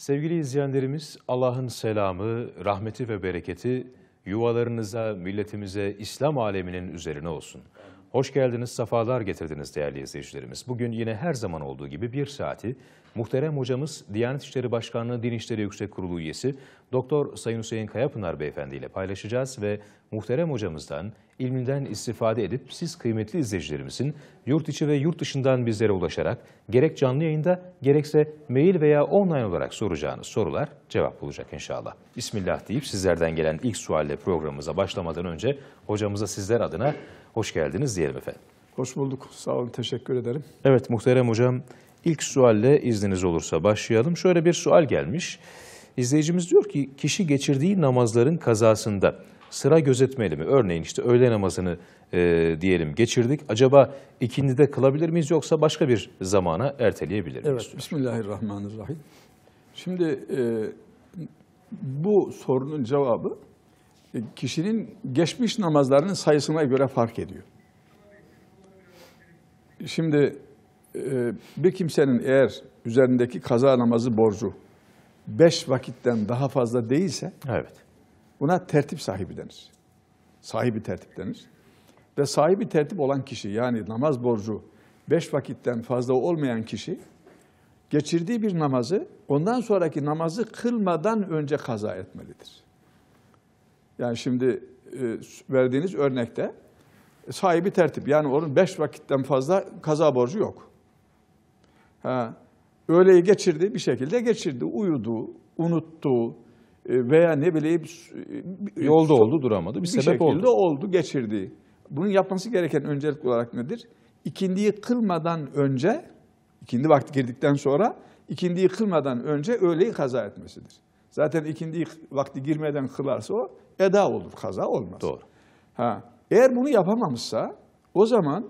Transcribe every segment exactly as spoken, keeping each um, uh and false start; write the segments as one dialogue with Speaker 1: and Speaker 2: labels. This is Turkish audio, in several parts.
Speaker 1: Sevgili izleyenlerimiz, Allah'ın selamı, rahmeti ve bereketi yuvalarınıza, milletimize, İslam aleminin üzerine olsun. Hoş geldiniz, sefalar getirdiniz değerli izleyicilerimiz. Bugün yine her zaman olduğu gibi bir saati muhterem hocamız, Diyanet İşleri Başkanlığı Din İşleri Yüksek Kurulu üyesi Doktor Sayın Hüseyin Kayapınar Beyefendi ile paylaşacağız ve muhterem hocamızdan, ilminden istifade edip siz kıymetli izleyicilerimizin yurt içi ve yurt dışından bizlere ulaşarak gerek canlı yayında gerekse mail veya online olarak soracağınız sorular cevap bulacak inşallah. Bismillah deyip sizlerden gelen ilk sualle programımıza başlamadan önce hocamıza sizler adına hoş geldiniz diyelim efendim.
Speaker 2: Hoş bulduk. Sağ olun. Teşekkür ederim.
Speaker 1: Evet muhterem hocam, ilk sualle izniniz olursa başlayalım. Şöyle bir sual gelmiş. İzleyicimiz diyor ki kişi geçirdiği namazların kazasında sıra gözetmeli mi? Örneğin işte öğle namazını e, diyelim geçirdik. Acaba ikindide kılabilir miyiz yoksa başka bir zamana erteleyebilir miyiz?
Speaker 2: Evet. Bismillahirrahmanirrahim. Şimdi e, bu sorunun cevabı e, kişinin geçmiş namazlarının sayısına göre fark ediyor. Şimdi e, bir kimsenin eğer üzerindeki kaza namazı borcu beş vakitten daha fazla değilse
Speaker 1: Evet.
Speaker 2: buna tertip sahibi denir. Sahibi tertip denir. Ve sahibi tertip olan kişi, yani namaz borcu beş vakitten fazla olmayan kişi geçirdiği bir namazı ondan sonraki namazı kılmadan önce kaza etmelidir. Yani şimdi e, verdiğiniz örnekte sahibi tertip, yani onun beş vakitten fazla kaza borcu yok. Ha, öğleyi geçirdi, bir şekilde geçirdi, uyudu, unuttu veya ne bileyim
Speaker 1: Yolda oldu, duramadı, bir,
Speaker 2: bir
Speaker 1: sebep
Speaker 2: şekilde
Speaker 1: oldu.
Speaker 2: oldu, geçirdi. Bunun yapması gereken öncelik olarak nedir? İkindiyi kılmadan önce, ikindi vakti girdikten sonra ikindiyi kılmadan önce öğleyi kaza etmesidir. Zaten ikindi vakti girmeden kılarsa o eda olur, kaza olmaz.
Speaker 1: Doğru.
Speaker 2: Ha, eğer bunu yapamamışsa o zaman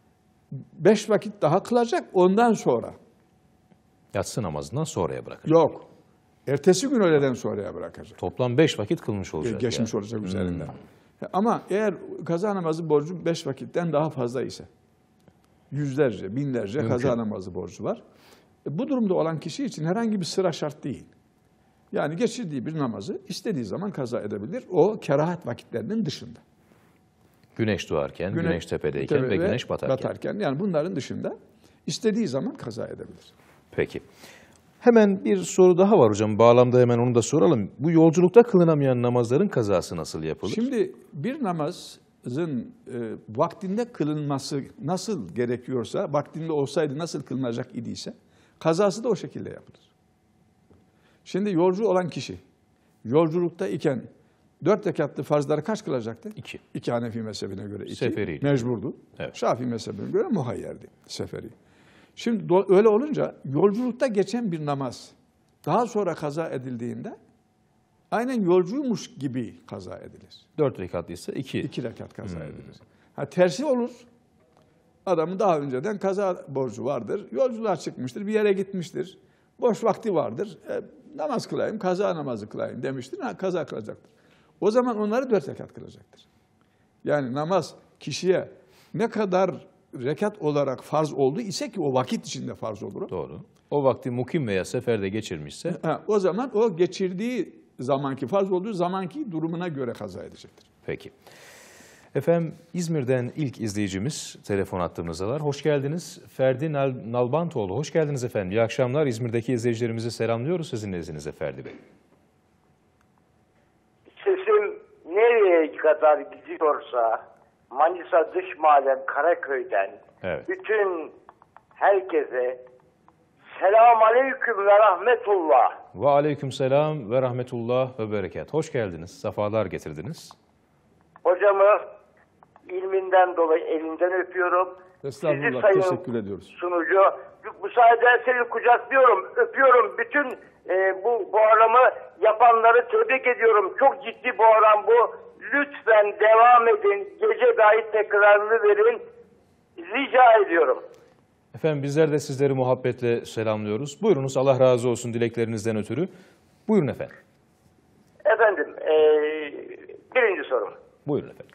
Speaker 2: beş vakit daha kılacak, ondan sonra.
Speaker 1: Yatsı namazından sonraya bırakacak.
Speaker 2: Yok. Ertesi gün öğleden sonraya bırakacak.
Speaker 1: Toplam beş vakit kılmış olacak.
Speaker 2: Geçmiş
Speaker 1: yani.
Speaker 2: olacak üzerinden.
Speaker 1: Hmm.
Speaker 2: Ama eğer kaza namazı borcu beş vakitten daha fazla ise, yüzlerce, binlerce
Speaker 1: Mümkün.
Speaker 2: kaza namazı borcu var. Bu durumda olan kişi için herhangi bir sıra şart değil. Yani geçirdiği bir namazı istediği zaman kaza edebilir. O kerahat vakitlerinin dışında.
Speaker 1: Güneş doğarken, güneş, güneş tepedeyken
Speaker 2: tepe
Speaker 1: ve güneş batarken.
Speaker 2: batarken. Yani bunların dışında istediği zaman kaza edebilir.
Speaker 1: Peki. Hemen bir soru daha var hocam. Bağlamda hemen onu da soralım. Bu yolculukta kılınamayan namazların kazası nasıl yapılır?
Speaker 2: Şimdi bir namazın e, vaktinde kılınması nasıl gerekiyorsa, vaktinde olsaydı nasıl kılınacak idiyse, kazası da o şekilde yapılır. Şimdi yolcu olan kişi, yolculukta iken dört rekatlı farzları kaç kılacaktı?
Speaker 1: İki.
Speaker 2: İki Hanefi mezhebine göre iki.
Speaker 1: Seferi.
Speaker 2: Mecburdu.
Speaker 1: Evet.
Speaker 2: Şafii mezhebine göre muhayyerdi, seferi. Şimdi öyle olunca yolculukta geçen bir namaz daha sonra kaza edildiğinde aynen yolcuymuş gibi kaza edilir.
Speaker 1: Dört rekatlıysa iki.
Speaker 2: İki rekat kaza
Speaker 1: Hmm.
Speaker 2: edilir. Ha, tersi olur. Adamın daha önceden kaza borcu vardır. Yolculuğa çıkmıştır, bir yere gitmiştir. Boş vakti vardır. E, namaz kılayım, kaza namazı kılayım demiştir. Ha, kaza kılacaktır. O zaman onları dört rekat kılacaktır. Yani namaz kişiye ne kadar rekat olarak farz oldu ise ki o vakit içinde farz olur o.
Speaker 1: Doğru. O vakti mukim veya seferde geçirmişse.
Speaker 2: Ha, o zaman o geçirdiği zamanki farz olduğu zamanki durumuna göre kaza edecektir.
Speaker 1: Peki. Efendim İzmir'den ilk izleyicimiz telefon attığımızdalar. Hoş geldiniz. Ferdi Nal Nalbantoğlu. Hoş geldiniz efendim. İyi akşamlar. İzmir'deki izleyicilerimizi selamlıyoruz sizin nezdinizde Ferdi Bey.
Speaker 3: Sesim nereye kadar gidiyorsa Manisa Dış Mahalle Karaköy'den
Speaker 1: Evet.
Speaker 3: bütün herkese selamun aleyküm ve rahmetullah.
Speaker 1: Ve aleykümselam ve rahmetullah ve berekat. Hoş geldiniz. Safalar getirdiniz.
Speaker 3: Hocamı ilminden dolayı elinden öpüyorum.
Speaker 2: Estağfurullah,
Speaker 3: sayın
Speaker 2: teşekkür ediyoruz.
Speaker 3: sunucu, müsaade ederseniz kucaklıyorum, öpüyorum. Bütün e, bu programı yapanları tebrik ediyorum. Çok ciddi program bu. Lütfen devam edin. Gece dahi tekrarını verin. Rica ediyorum.
Speaker 1: Efendim bizler de sizleri muhabbetle selamlıyoruz. Buyurunuz, Allah razı olsun dileklerinizden ötürü. Buyurun efendim.
Speaker 3: Efendim, e, birinci sorum.
Speaker 1: Buyurun efendim.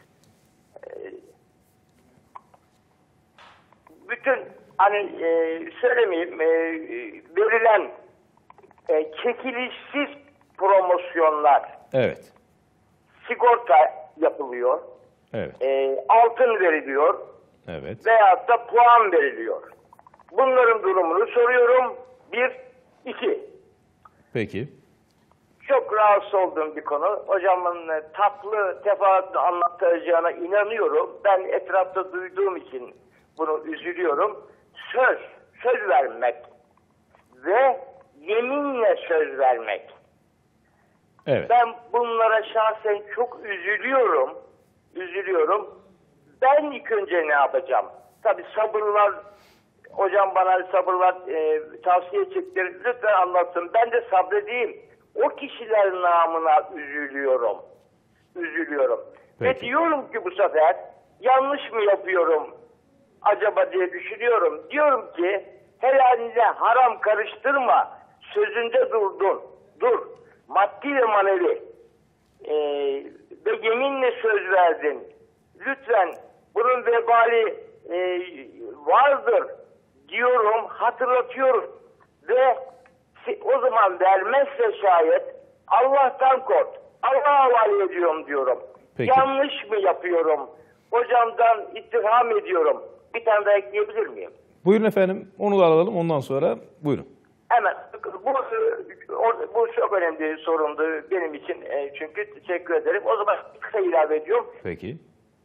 Speaker 3: Bütün hani e, söylemeyeyim e, verilen e, çekilişsiz promosyonlar,
Speaker 1: Evet.
Speaker 3: sigorta yapılıyor,
Speaker 1: Evet.
Speaker 3: e, altın veriliyor
Speaker 1: Evet.
Speaker 3: veyahut da puan veriliyor. Bunların durumunu soruyorum. Bir, iki.
Speaker 1: Peki.
Speaker 3: Çok rahatsız olduğum bir konu. Hocamın e, tatlı, teferruatlı anlatacağına inanıyorum. Ben etrafta duyduğum için bunu üzülüyorum. Söz, söz vermek ve yeminle söz vermek.
Speaker 1: Evet.
Speaker 3: Ben bunlara şahsen çok üzülüyorum. Üzülüyorum. Ben ilk önce ne yapacağım? Tabii sabırlar, hocam bana sabırlar e, tavsiye çektir. Lütfen anlatsın. Ben de sabredeyim. O kişilerin namına üzülüyorum. Üzülüyorum. Ve
Speaker 1: Peki.
Speaker 3: diyorum ki bu sefer yanlış mı yapıyorum acaba diye düşünüyorum. Diyorum ki helaline haram karıştırma. Sözünde durdun. Dur. Maddi ve manevi. Ee, ve yeminle söz verdin. Lütfen bunun vebali e, vardır diyorum, hatırlatıyorum. Ve o zaman vermezse şayet Allah'tan kork. Allah'a havale ediyorum diyorum.
Speaker 1: Peki.
Speaker 3: Yanlış mı yapıyorum? Hocamdan ittirham ediyorum. Bir tane daha ekleyebilir miyim?
Speaker 1: Buyurun efendim. Onu da alalım. Ondan sonra buyurun.
Speaker 3: Hemen. Bu, bu çok önemli bir sorundu benim için. Çünkü teşekkür ederim. O zaman kısa ilave ediyorum.
Speaker 1: Peki.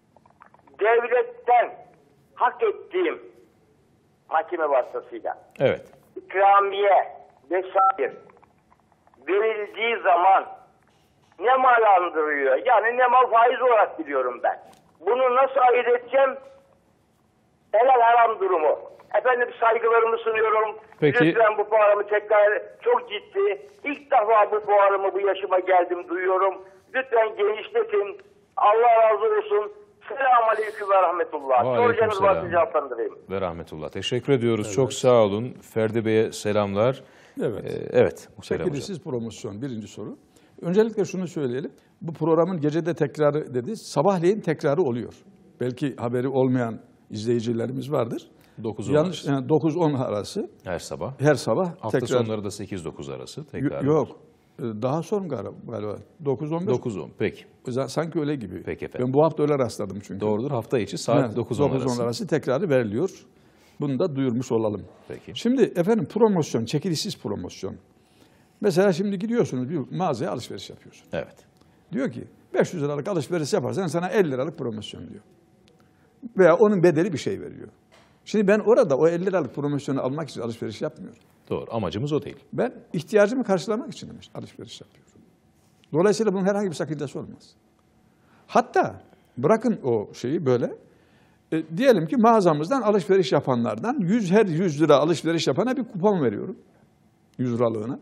Speaker 3: Devletten hak ettiğim mahkeme vasıtasıyla
Speaker 1: Evet.
Speaker 3: ikramiye vesaire verildiği zaman ne mal andırıyor? Yani ne mal faiz olarak biliyorum ben. Bunu nasıl ayırt edeceğim? Helal haram durumu. Efendim saygılarımı sunuyorum.
Speaker 1: Peki.
Speaker 3: Lütfen bu programı tekrar çok ciddi. İlk defa bu programı bu yaşıma geldim duyuyorum. Lütfen genişletin. Allah razı olsun. Selamun Aleyküm ve Rahmetullah.
Speaker 1: Aleykümselam.
Speaker 3: Sorularınız varsa cevaplandırayım.
Speaker 1: Ve rahmetullah. Teşekkür ediyoruz. Evet. Çok sağ olun. Ferdi Bey'e selamlar.
Speaker 2: Evet.
Speaker 1: Ee, evet. Muhterem hocam.
Speaker 2: Çekilişsiz promosyon birinci soru. Öncelikle şunu söyleyelim. Bu programın gecede tekrarı dedi. Sabahleyin tekrarı oluyor. Belki haberi olmayan izleyicilerimiz vardır.
Speaker 1: dokuz on
Speaker 2: Yanlış
Speaker 1: arası.
Speaker 2: yani dokuz on arası
Speaker 1: Her sabah.
Speaker 2: her sabah
Speaker 1: Hafta
Speaker 2: tekrar.
Speaker 1: sonları da sekiz dokuz arası. Tekrar.
Speaker 2: Yok. Daha sonra galiba dokuz on beş.
Speaker 1: dokuz on. Peki.
Speaker 2: Sanki öyle gibi.
Speaker 1: Peki efendim.
Speaker 2: Ben bu hafta öyle rastladım çünkü.
Speaker 1: Doğrudur. Hafta içi saat
Speaker 2: Evet,
Speaker 1: dokuz on
Speaker 2: dokuz on
Speaker 1: arası.
Speaker 2: arası tekrarı veriliyor. Bunu da duyurmuş olalım.
Speaker 1: Peki.
Speaker 2: Şimdi efendim promosyon, çekilişsiz promosyon. Mesela şimdi gidiyorsunuz bir mağazaya alışveriş yapıyorsun.
Speaker 1: Evet.
Speaker 2: Diyor ki beş yüz liralık alışveriş yaparsan sana elli liralık promosyon diyor. Veya onun bedeli bir şey veriyor. Şimdi ben orada o elli liralık promosyonu almak için alışveriş yapmıyorum.
Speaker 1: Doğru. Amacımız o değil.
Speaker 2: Ben ihtiyacımı karşılamak için alışveriş yapıyorum. Dolayısıyla bunun herhangi bir sakıncası olmaz. Hatta bırakın o şeyi böyle. E, diyelim ki mağazamızdan alışveriş yapanlardan yüz her yüz lira alışveriş yapana bir kupon veriyorum. yüz liralığına.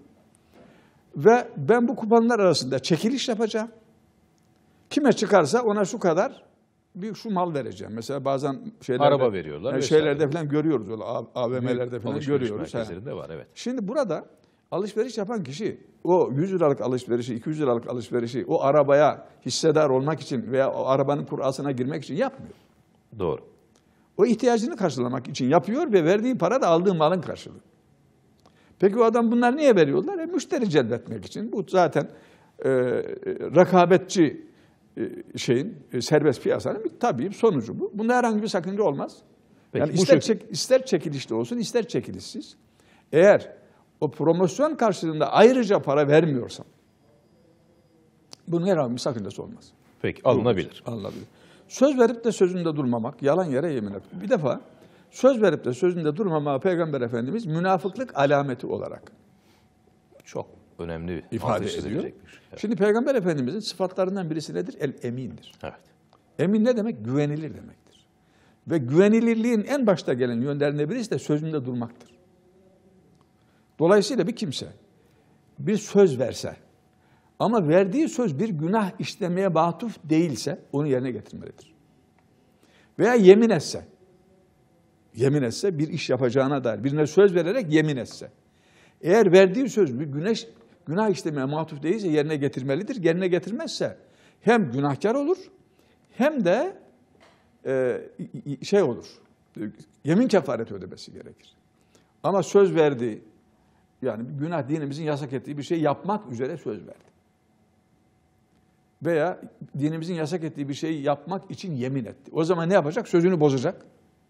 Speaker 2: Ve ben bu kuponlar arasında çekiliş yapacağım. Kime çıkarsa ona şu kadar bir şu mal vereceğim. Mesela bazen şeylerde,
Speaker 1: Araba veriyorlar
Speaker 2: yani
Speaker 1: vesaire.
Speaker 2: şeylerde falan görüyoruz. Öyle A V M'lerde falan
Speaker 1: Alışveriş
Speaker 2: görüyoruz.
Speaker 1: merkezlerinde var, evet.
Speaker 2: Şimdi burada alışveriş yapan kişi o yüz liralık alışverişi, iki yüz liralık alışverişi o arabaya hissedar olmak için veya o arabanın kurasına girmek için yapmıyor.
Speaker 1: Doğru.
Speaker 2: O ihtiyacını karşılamak için yapıyor ve verdiği para da aldığı malın karşılığı. Peki o adam bunlar niye veriyorlar? E, müşteri celbetmek için. Bu zaten e, rekabetçi e, şeyin, e, serbest piyasanın bir tabii sonucu bu. Bunda herhangi bir sakınca olmaz.
Speaker 1: Peki,
Speaker 2: yani
Speaker 1: bu
Speaker 2: ister,
Speaker 1: şekilde-
Speaker 2: çek, ister çekilişli olsun, ister çekilişsiz. Eğer o promosyon karşılığında ayrıca para vermiyorsam, bunun herhangi bir sakıncası olmaz.
Speaker 1: Peki, alınabilir.
Speaker 2: Alınabilir. Söz verip de sözünde durmamak, yalan yere yemin etmek. Bir defa söz verip de sözünde durmamağı Peygamber Efendimiz münafıklık alameti olarak
Speaker 1: Çok önemli
Speaker 2: ifade
Speaker 1: altı
Speaker 2: ediyor.
Speaker 1: çizilecek bir şey. Evet.
Speaker 2: Şimdi Peygamber Efendimizin sıfatlarından birisi nedir? El emindir.
Speaker 1: Evet.
Speaker 2: Emin ne demek? Güvenilir demektir. Ve güvenilirliğin en başta gelen yönlerinden birisi de sözünde durmaktır. Dolayısıyla bir kimse bir söz verse ama verdiği söz bir günah işlemeye matuf değilse onu yerine getirmelidir. Veya yemin etse, yemin etse bir iş yapacağına dair birine söz vererek yemin etse. Eğer verdiği söz bir güneş, günah işlemeye matuf değilse yerine getirmelidir. Yerine getirmezse hem günahkar olur hem de e, şey olur, yemin kefareti ödemesi gerekir. Ama söz verdi, Yani bir günah, dinimizin yasak ettiği bir şey yapmak üzere söz verdi. Veya dinimizin yasak ettiği bir şeyi yapmak için yemin etti. O zaman ne yapacak? Sözünü bozacak.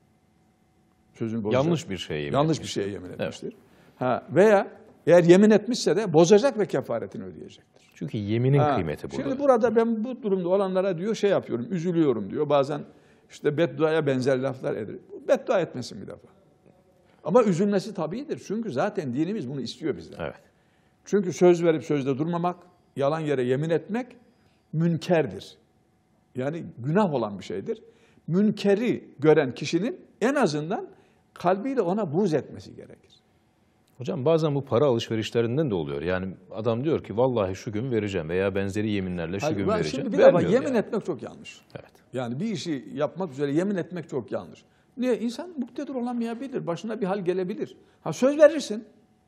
Speaker 2: Sözünü bozacak.
Speaker 1: Yanlış bir şeye yemin
Speaker 2: Yanlış
Speaker 1: etmiştir.
Speaker 2: bir şeye yemin etmiştir. Evet. Ha, veya eğer yemin etmişse de bozacak ve kefaretini ödeyecektir.
Speaker 1: Çünkü yeminin
Speaker 2: Ha,
Speaker 1: kıymeti burada.
Speaker 2: Şimdi burada ben bu durumda olanlara diyor şey yapıyorum, üzülüyorum diyor. Bazen işte bedduaya benzer laflar eder. Beddua etmesin bir defa. Ama üzülmesi tabiidir. Çünkü zaten dinimiz bunu istiyor bizden.
Speaker 1: Evet.
Speaker 2: Çünkü söz verip sözde durmamak, yalan yere yemin etmek münkerdir. Yani günah olan bir şeydir. Münkeri gören kişinin en azından kalbiyle ona buğz etmesi gerekir.
Speaker 1: Hocam bazen bu para alışverişlerinden de oluyor. Yani adam diyor ki vallahi şu gün vereceğim veya benzeri yeminlerle şu
Speaker 2: Hayır,
Speaker 1: gün
Speaker 2: ben
Speaker 1: vereceğim.
Speaker 2: Şimdi bir defa
Speaker 1: Vermiyor
Speaker 2: yemin
Speaker 1: yani.
Speaker 2: etmek çok yanlış.
Speaker 1: Evet.
Speaker 2: Yani bir işi yapmak üzere yemin etmek çok yanlış. Niye? İnsan muktedir olamayabilir. Başına bir hal gelebilir. Ha söz verirsin.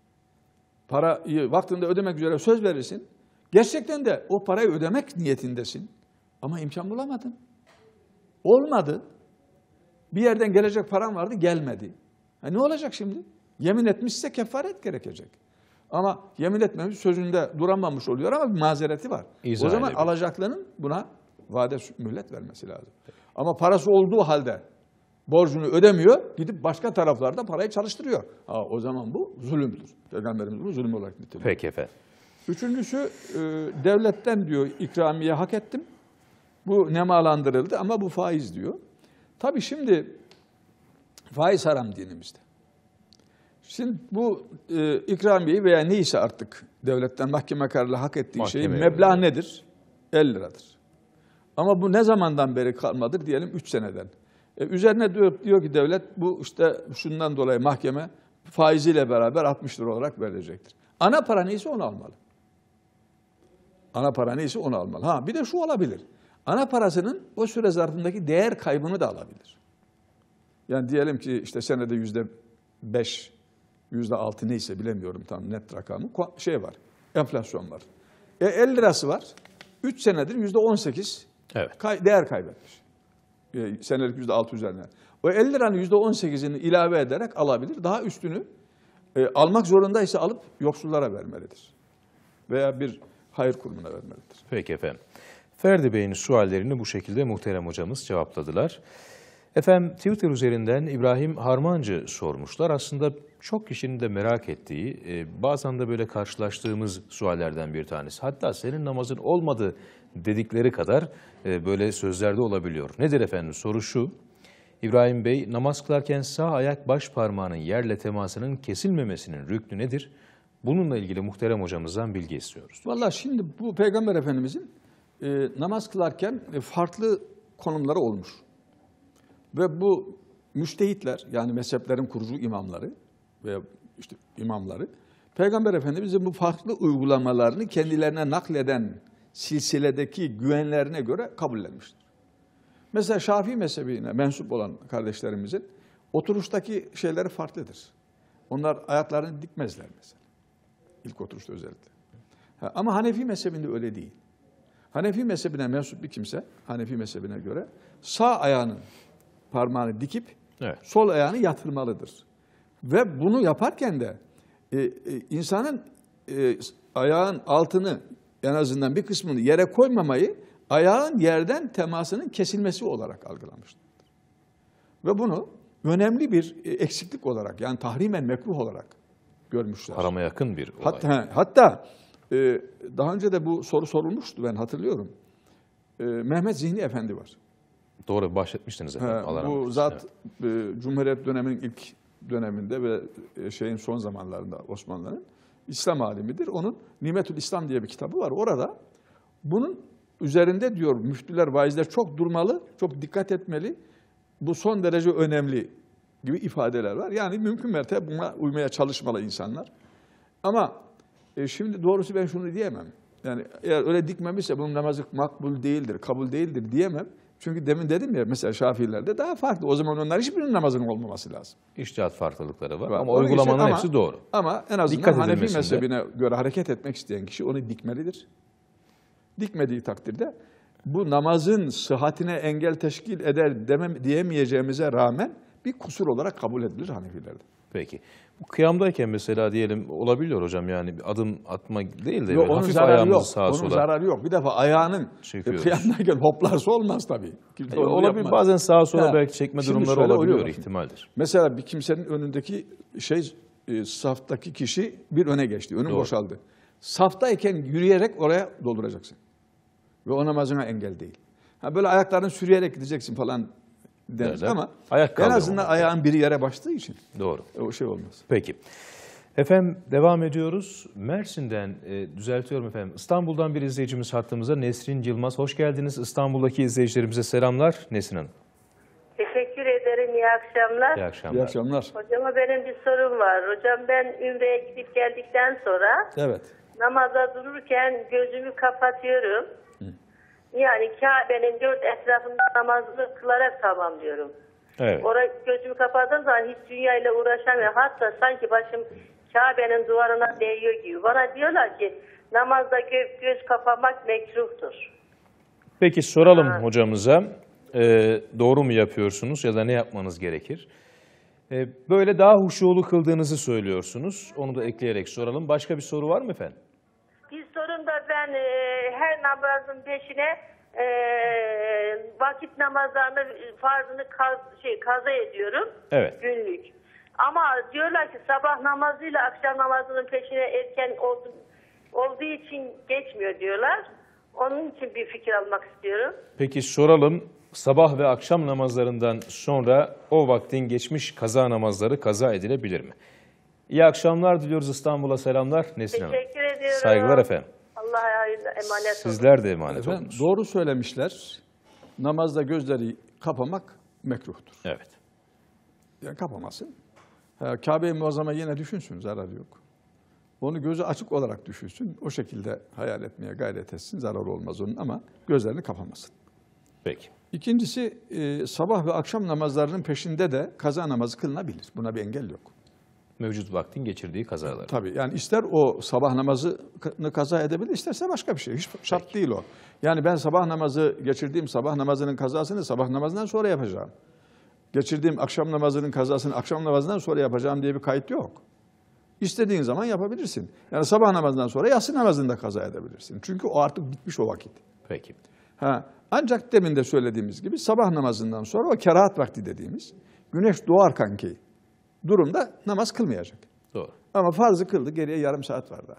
Speaker 2: Parayı vaktinde ödemek üzere söz verirsin. Gerçekten de o parayı ödemek niyetindesin. Ama imkan bulamadın. Olmadı. Bir yerden gelecek paran vardı, gelmedi. Ha, ne olacak şimdi? Yemin etmişse kefaret gerekecek. Ama yemin etmemiş, sözünde duramamış oluyor ama bir mazereti var.
Speaker 1: İzah
Speaker 2: o zaman
Speaker 1: edebilir.
Speaker 2: alacaklının buna vade mühlet vermesi lazım. Ama parası olduğu halde borcunu ödemiyor, gidip başka taraflarda parayı çalıştırıyor. Ha, o zaman bu zulümdür. Peygamberimiz bunu zulüm olarak niteliyor.
Speaker 1: Peki efendim.
Speaker 2: Üçüncüsü, e, devletten diyor ikramiye hak ettim. Bu nemalandırıldı ama bu faiz diyor. Tabii şimdi faiz haram dinimizde. Şimdi bu e, ikramiyeyi veya neyse artık devletten mahkeme kararıyla hak ettiği şeyin
Speaker 1: Mahkemeye
Speaker 2: meblağ
Speaker 1: veriyor.
Speaker 2: nedir? elli liradır. Ama bu ne zamandan beri kalmadır? Diyelim üç seneden. E, üzerine diyor, diyor ki devlet bu işte şundan dolayı mahkeme faiziyle beraber altmış lira olarak verilecektir. Ana para neyse onu almalı. Ana para neyse onu almalı. Ha bir de şu olabilir. Ana parasının o süre zarfındaki değer kaybını da alabilir. Yani diyelim ki işte senede yüzde beş, yüzde altı neyse bilemiyorum tam net rakamı şey var. Enflasyon var. E elli lirası var. üç senedir yüzde on sekiz
Speaker 1: Evet.
Speaker 2: kay değer kaybetmiş. E, senelik yüzde altı üzerine. O elli liranın yüzde on sekizini ilave ederek alabilir. Daha üstünü e, almak zorundaysa alıp yoksullara vermelidir. Veya bir hayır kurumuna vermelidir.
Speaker 1: Peki efendim. Ferdi Bey'in suallerini bu şekilde muhterem hocamız cevapladılar. Efendim Twitter üzerinden İbrahim Harmancı sormuşlar. Aslında çok kişinin de merak ettiği, e, bazen de böyle karşılaştığımız suallerden bir tanesi. Hatta senin namazın olmadı dedikleri kadar e, böyle sözlerde olabiliyor. Nedir efendim? Soru şu. İbrahim Bey, namaz kılarken sağ ayak baş parmağının yerle temasının kesilmemesinin rüknü nedir? Bununla ilgili muhterem hocamızdan bilgi istiyoruz.
Speaker 2: Vallahi şimdi bu Peygamber Efendimizin e, namaz kılarken e, farklı konumları olmuş. Ve bu müştehitler yani mezheplerin kurucu imamları ve işte imamları Peygamber Efendimizin bu farklı uygulamalarını kendilerine nakleden silsiledeki güvenlerine göre kabullenmiştir. Mesela Şafii mezhebine mensup olan kardeşlerimizin oturuştaki şeyleri farklıdır. Onlar ayaklarını dikmezler mesela. İlk oturuşta özellikle. Ha, ama Hanefi mezhebinde öyle değil. Hanefi mezhebine mensup bir kimse, Hanefi mezhebine göre sağ ayağının parmağını dikip
Speaker 1: Evet.
Speaker 2: sol ayağını yatırmalıdır. Ve bunu yaparken de e, e, insanın e, ayağın altını en azından bir kısmını yere koymamayı ayağın yerden temasının kesilmesi olarak algılamıştır. Ve bunu önemli bir e, eksiklik olarak yani tahrimen mekruh olarak görmüşler.
Speaker 1: Harama yakın bir olay.
Speaker 2: Hatta, hatta e, daha önce de bu soru sorulmuştu ben hatırlıyorum. E, Mehmet Zihni Efendi var.
Speaker 1: Doğru bahsetmiştiniz efendim.
Speaker 2: Ha,
Speaker 1: Allah rahmet
Speaker 2: bu
Speaker 1: eylesin.
Speaker 2: zat
Speaker 1: Evet.
Speaker 2: e, Cumhuriyet döneminin ilk döneminde ve e, şeyin son zamanlarında Osmanlı'nın İslam alimidir. Onun Nimetül İslam diye bir kitabı var. Orada bunun üzerinde diyor müftüler, vaizler çok durmalı, çok dikkat etmeli. Bu son derece önemli gibi ifadeler var. Yani mümkün mertebe buna uymaya çalışmalı insanlar. Ama e, şimdi doğrusu ben şunu diyemem. Yani eğer öyle dikmemişse bunun namazı makbul değildir, kabul değildir diyemem. Çünkü demin dedim ya mesela Şafiilerde daha farklı. O zaman onlar hiçbirinin namazının olmaması lazım.
Speaker 1: İçtihat farklılıkları var,
Speaker 2: Var.
Speaker 1: ama
Speaker 2: Onun için
Speaker 1: uygulamanın
Speaker 2: ama-
Speaker 1: hepsi doğru.
Speaker 2: Ama en azından
Speaker 1: Dikkat
Speaker 2: Hanefi
Speaker 1: edilmesinde.
Speaker 2: mezhebine göre hareket etmek isteyen kişi onu dikmelidir. Dikmediği takdirde bu namazın sıhhatine engel teşkil eder demem, diyemeyeceğimize rağmen bir kusur olarak kabul edilir Hanefilerde.
Speaker 1: Peki. Bu kıyamdayken mesela diyelim olabiliyor hocam, yani bir adım atma değil de
Speaker 2: Yok,
Speaker 1: böyle
Speaker 2: onun
Speaker 1: hafif
Speaker 2: zararı
Speaker 1: ayağımızı
Speaker 2: yok.
Speaker 1: sağa
Speaker 2: Onun
Speaker 1: sola.
Speaker 2: zararı yok. Bir defa ayağının
Speaker 1: Çekiyoruz.
Speaker 2: kıyamdayken hoplarsa olmaz tabii. Kimse
Speaker 1: E,
Speaker 2: onu
Speaker 1: olabilir.
Speaker 2: yapmaz.
Speaker 1: Bazen sağa sola
Speaker 2: Ha,
Speaker 1: belki çekme
Speaker 2: şimdi
Speaker 1: durumları
Speaker 2: şöyle
Speaker 1: olabiliyor,
Speaker 2: oluyor bakın.
Speaker 1: ihtimaldir.
Speaker 2: Mesela bir kimsenin önündeki şey e, saftaki kişi bir öne geçti. Önü
Speaker 1: Doğru.
Speaker 2: boşaldı. Saftayken yürüyerek oraya dolduracaksın. Ve o namazına engel değil. Ha, böyle ayaklarını sürüyerek gideceksin falan denir
Speaker 1: Derler.
Speaker 2: ama
Speaker 1: Ayak
Speaker 2: en
Speaker 1: kaldırma
Speaker 2: azından
Speaker 1: olmak.
Speaker 2: ayağın bir yere bastığı için
Speaker 1: Doğru.
Speaker 2: o şey olmaz.
Speaker 1: Peki. Efendim devam ediyoruz. Mersin'den e, düzeltiyorum efendim. İstanbul'dan bir izleyicimiz hattımıza, Nesrin Yılmaz. Hoş geldiniz. İstanbul'daki izleyicilerimize selamlar. Nesrin Hanım.
Speaker 4: Teşekkür ederim. İyi akşamlar.
Speaker 1: İyi
Speaker 2: İyi
Speaker 1: akşamlar.
Speaker 2: akşamlar.
Speaker 4: Hocama benim bir sorum var. Hocam ben Ümre'ye gidip geldikten sonra
Speaker 2: Evet.
Speaker 4: namaza dururken gözümü kapatıyorum. Yani Kabe'nin dört etrafında namazını kılarak tamamlıyorum.
Speaker 1: Evet.
Speaker 4: Oraya gözümü kapattığım zaman hiç dünyayla uğraşamıyorum. Hatta sanki başım Kabe'nin duvarına değiyor gibi. Bana diyorlar ki namazda göz, göz kapamak mekruhtur.
Speaker 1: Peki soralım
Speaker 4: Ha.
Speaker 1: hocamıza. E, doğru mu yapıyorsunuz ya da ne yapmanız gerekir? E, böyle daha huşulu kıldığınızı söylüyorsunuz. Onu da ekleyerek soralım. Başka bir soru var mı efendim?
Speaker 4: Bir sorun da ben e, her namazın peşine e, vakit namazlarını, farzını kaz, şey, kaza ediyorum.
Speaker 1: Evet.
Speaker 4: Günlük. Ama diyorlar ki sabah namazıyla akşam namazının peşine erken oldu, olduğu için geçmiyor diyorlar. Onun için bir fikir almak istiyorum.
Speaker 1: Peki soralım. Sabah ve akşam namazlarından sonra o vaktin geçmiş kaza namazları kaza edilebilir mi? İyi akşamlar diliyoruz, İstanbul'a selamlar. Nesrin Hanım.
Speaker 4: Teşekkür ediyorum.
Speaker 1: Saygılar efendim.
Speaker 4: Allah'a emanet olun.
Speaker 1: Sizler de emanet
Speaker 2: Efendim,
Speaker 1: olunuz.
Speaker 2: doğru söylemişler. Namazda gözleri kapamak mekruhtur.
Speaker 1: Evet.
Speaker 2: Yani kapamasın. Ha, Kabe-i Muazzama yine düşünsün, zararı yok. Onu gözü açık olarak düşünsün. O şekilde hayal etmeye gayret etsin. Zararı olmaz onun ama gözlerini kapamasın.
Speaker 1: Peki.
Speaker 2: İkincisi e, sabah ve akşam namazlarının peşinde de kaza namazı kılınabilir. Buna bir engel yok.
Speaker 1: Mevcut vaktin geçirdiği kazalar.
Speaker 2: Tabii yani ister o sabah namazını kaza edebilir, isterse başka bir şey. Hiç şart
Speaker 1: Peki.
Speaker 2: değil o. Yani ben sabah namazı geçirdiğim sabah namazının kazasını sabah namazından sonra yapacağım. Geçirdiğim akşam namazının kazasını akşam namazından sonra yapacağım diye bir kayıt yok. İstediğin zaman yapabilirsin. Yani sabah namazından sonra yatsı namazını da kaza edebilirsin. Çünkü o artık bitmiş o vakit.
Speaker 1: Peki.
Speaker 2: Ha, ancak demin de söylediğimiz gibi sabah namazından sonra o kerahat vakti dediğimiz güneş doğarkenki durumda namaz kılmayacak.
Speaker 1: Doğru.
Speaker 2: Ama farzı kıldı, geriye yarım saat var daha.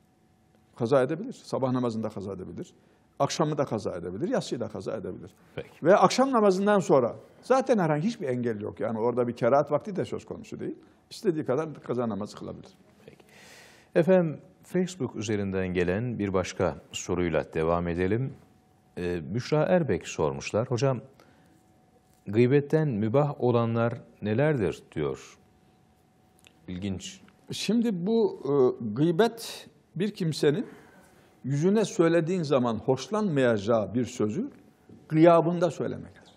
Speaker 2: Kaza edebilir. Sabah namazında kaza edebilir. Akşamı da kaza edebilir, yatsıyı da kaza edebilir.
Speaker 1: Peki.
Speaker 2: Ve akşam namazından sonra zaten herhangi hiçbir engel yok. Yani orada bir kerahat vakti de söz konusu değil. İstediği kadar kaza namazı kılabilir.
Speaker 1: Peki. Efendim Facebook üzerinden gelen bir başka soruyla devam edelim. Ee, Büşra Erbek sormuşlar. Hocam, gıybetten mübah olanlar nelerdir diyor. İlginç.
Speaker 2: Şimdi bu e, gıybet bir kimsenin yüzüne söylediğin zaman hoşlanmayacağı bir sözü gıyabında söylemektir.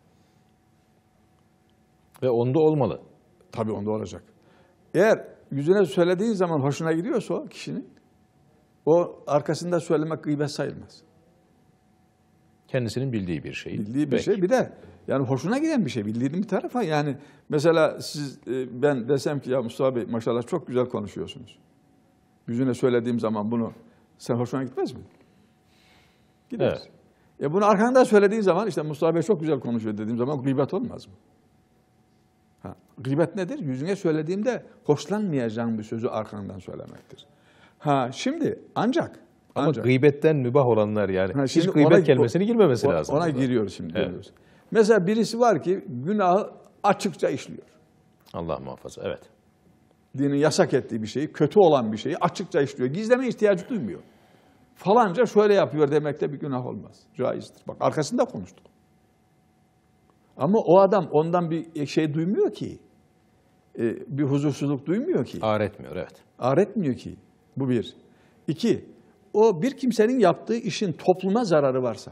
Speaker 1: Ve onda olmalı.
Speaker 2: Tabii onda olacak. Eğer yüzüne söylediğin zaman hoşuna gidiyorsa o kişinin, o arkasında söylemek gıybet sayılmaz.
Speaker 1: Kendisinin bildiği bir şey.
Speaker 2: Bildiği bir
Speaker 1: Peki.
Speaker 2: şey. Bir de yani hoşuna giden bir şey. Bildiğin bir tarafa yani mesela siz e, ben desem ki ya Mustafa Bey maşallah çok güzel konuşuyorsunuz. Yüzüne söylediğim zaman bunu sen hoşuna gitmez mi? Gider.
Speaker 1: Evet.
Speaker 2: E bunu arkanda söylediğin zaman işte Mustafa Bey çok güzel konuşuyor dediğim zaman gıybet olmaz mı? Ha, gıybet nedir? Yüzüne söylediğimde hoşlanmayacağın bir sözü arkandan söylemektir. Ha şimdi ancak
Speaker 1: Ama
Speaker 2: ancak
Speaker 1: gıybetten mübah olanlar yani.
Speaker 2: Ha,
Speaker 1: Hiç
Speaker 2: şimdi
Speaker 1: gıybet
Speaker 2: ona-
Speaker 1: kelimesini girmemesi
Speaker 2: o-
Speaker 1: lazım.
Speaker 2: Ona
Speaker 1: burada.
Speaker 2: giriyoruz şimdi.
Speaker 1: Evet.
Speaker 2: Giriyoruz. Mesela birisi var ki günahı açıkça işliyor.
Speaker 1: Allah muhafaza. Evet.
Speaker 2: Dinin yasak ettiği bir şeyi, kötü olan bir şeyi açıkça işliyor. Gizleme ihtiyacı duymuyor. Falanca şöyle yapıyor demekte bir günah olmaz. Caizdir. Bak arkasında konuştuk. Ama o adam ondan bir şey duymuyor ki. e, Bir huzursuzluk duymuyor ki.
Speaker 1: Ağır etmiyor. Evet.
Speaker 2: Ağır etmiyor ki. Bu bir. İki, o bir kimsenin yaptığı işin topluma zararı varsa.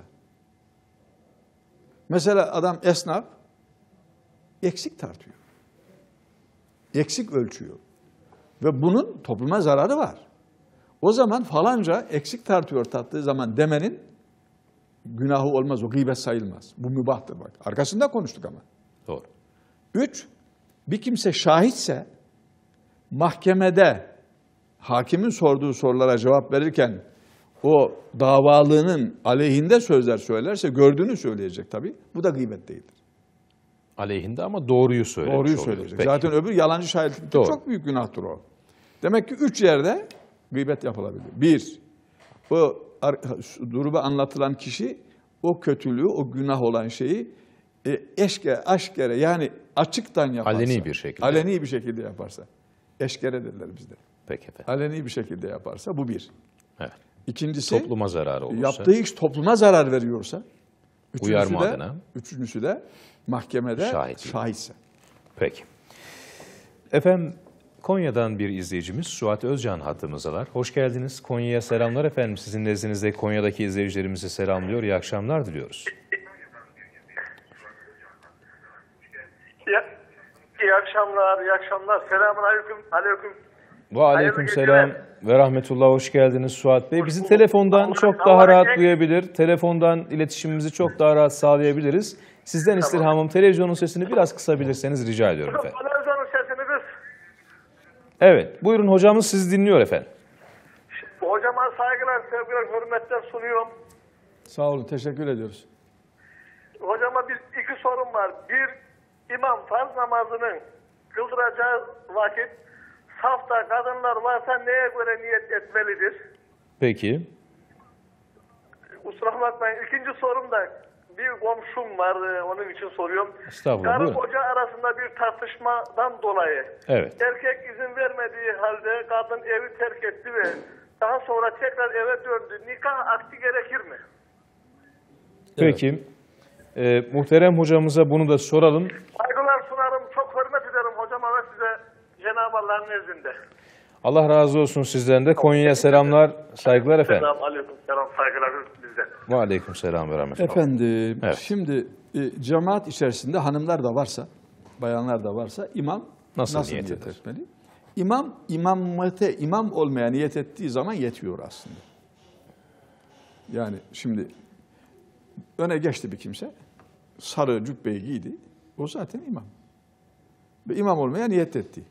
Speaker 2: Mesela adam esnaf eksik tartıyor. Eksik ölçüyor. Ve bunun topluma zararı var. O zaman falanca eksik tartıyor tattığı zaman demenin günahı olmaz. O gıybet sayılmaz. Bu mübahtır bak. Arkasında konuştuk ama.
Speaker 1: Doğru.
Speaker 2: Üç, bir kimse şahitse mahkemede hakimin sorduğu sorulara cevap verirken o davalının aleyhinde sözler söylerse gördüğünü söyleyecek tabii. Bu da gıybet değildir.
Speaker 1: Aleyhinde ama doğruyu söylemiş
Speaker 2: Doğruyu
Speaker 1: oluyor.
Speaker 2: söyleyecek.
Speaker 1: Peki.
Speaker 2: Zaten öbür yalancı şahitlikte
Speaker 1: Doğru.
Speaker 2: çok büyük günahtır o. Demek ki üç yerde gıybet yapılabilir. Bir, o durumu anlatılan kişi o kötülüğü, o günah olan şeyi e, eşke, aşkere yani açıktan yaparsa.
Speaker 1: Aleni bir şekilde.
Speaker 2: Aleni bir şekilde yaparsa. Eşkere dediler bizde.
Speaker 1: Peki efendim.
Speaker 2: Aleni bir şekilde yaparsa bu bir.
Speaker 1: Evet.
Speaker 2: İkincisi
Speaker 1: Topluma zararı olursa.
Speaker 2: yaptığı iş topluma zarar veriyorsa. Üçüncüsü
Speaker 1: Uyarma
Speaker 2: de,
Speaker 1: adına.
Speaker 2: Üçüncüsü de mahkemede
Speaker 1: Şahit.
Speaker 2: şahitse.
Speaker 1: Peki. Efendim Konya'dan bir izleyicimiz Suat Özcan hattımızdalar. Hoş geldiniz. Konya'ya selamlar efendim. Sizin nezdinizde Konya'daki izleyicilerimizi selamlıyor. İyi akşamlar diliyoruz.
Speaker 5: Ya, iyi akşamlar, iyi akşamlar. Selamun aleyküm. Aleyküm.
Speaker 1: Ve aleyküm
Speaker 5: Hayırlı
Speaker 1: selam
Speaker 5: geceler.
Speaker 1: ve rahmetullah. Hoş geldiniz Suat Bey.
Speaker 5: Hoş
Speaker 1: Bizi
Speaker 5: bulduk.
Speaker 1: telefondan
Speaker 5: Allah-
Speaker 1: çok
Speaker 5: Allah
Speaker 1: daha rahat
Speaker 5: razı-
Speaker 1: duyabilir. Telefondan iletişimimizi çok daha rahat sağlayabiliriz. Sizden istirhamım televizyonun sesini biraz kısabilirseniz rica ediyorum efendim.
Speaker 5: Televizyonun sesini kız.
Speaker 1: Evet. Buyurun hocamız sizi dinliyor efendim.
Speaker 5: Hocama saygılar, sevgiler, hürmetler sunuyorum.
Speaker 2: Sağ olun, teşekkür ediyoruz.
Speaker 5: Hocama bir iki sorum var. Bir, imam farz namazının kıldıracağı vakit safta kadınlar varsa neye göre niyet etmelidir?
Speaker 1: Peki.
Speaker 5: Kusura bakmayın. İkinci sorum da bir komşum var, e, onun için soruyorum.
Speaker 1: Estağfurullah,
Speaker 5: Karı
Speaker 1: buyurun.
Speaker 5: koca arasında bir tartışmadan dolayı
Speaker 1: Evet.
Speaker 5: erkek izin vermediği halde kadın evi terk etti ve daha sonra tekrar eve döndü. Nikah akdi gerekir mi?
Speaker 1: Peki. Ee, muhterem hocamıza bunu da soralım.
Speaker 5: Saygılar sunarım, çok hürmet ederim hocama ve size Cenab-ı Allah'ın nezdinde.
Speaker 1: Allah razı olsun sizden de. Konya'ya selamlar, saygılar efendim.
Speaker 5: Selamun aleyküm, selam, saygılar bizden.
Speaker 1: Ve aleyküm selam ve rahmetullah.
Speaker 2: Efendim,
Speaker 1: Evet.
Speaker 2: şimdi e, cemaat içerisinde hanımlar da varsa, bayanlar da varsa imam
Speaker 1: Nasıl
Speaker 2: nasıl,
Speaker 1: niyet
Speaker 2: niyet,
Speaker 1: eder?
Speaker 2: etmeli? İmam, imamete imam olmaya niyet ettiği zaman yetiyor aslında. Yani şimdi öne geçti bir kimse, sarı cübbeyi giydi, o zaten imam. Ve imam olmaya niyet etti.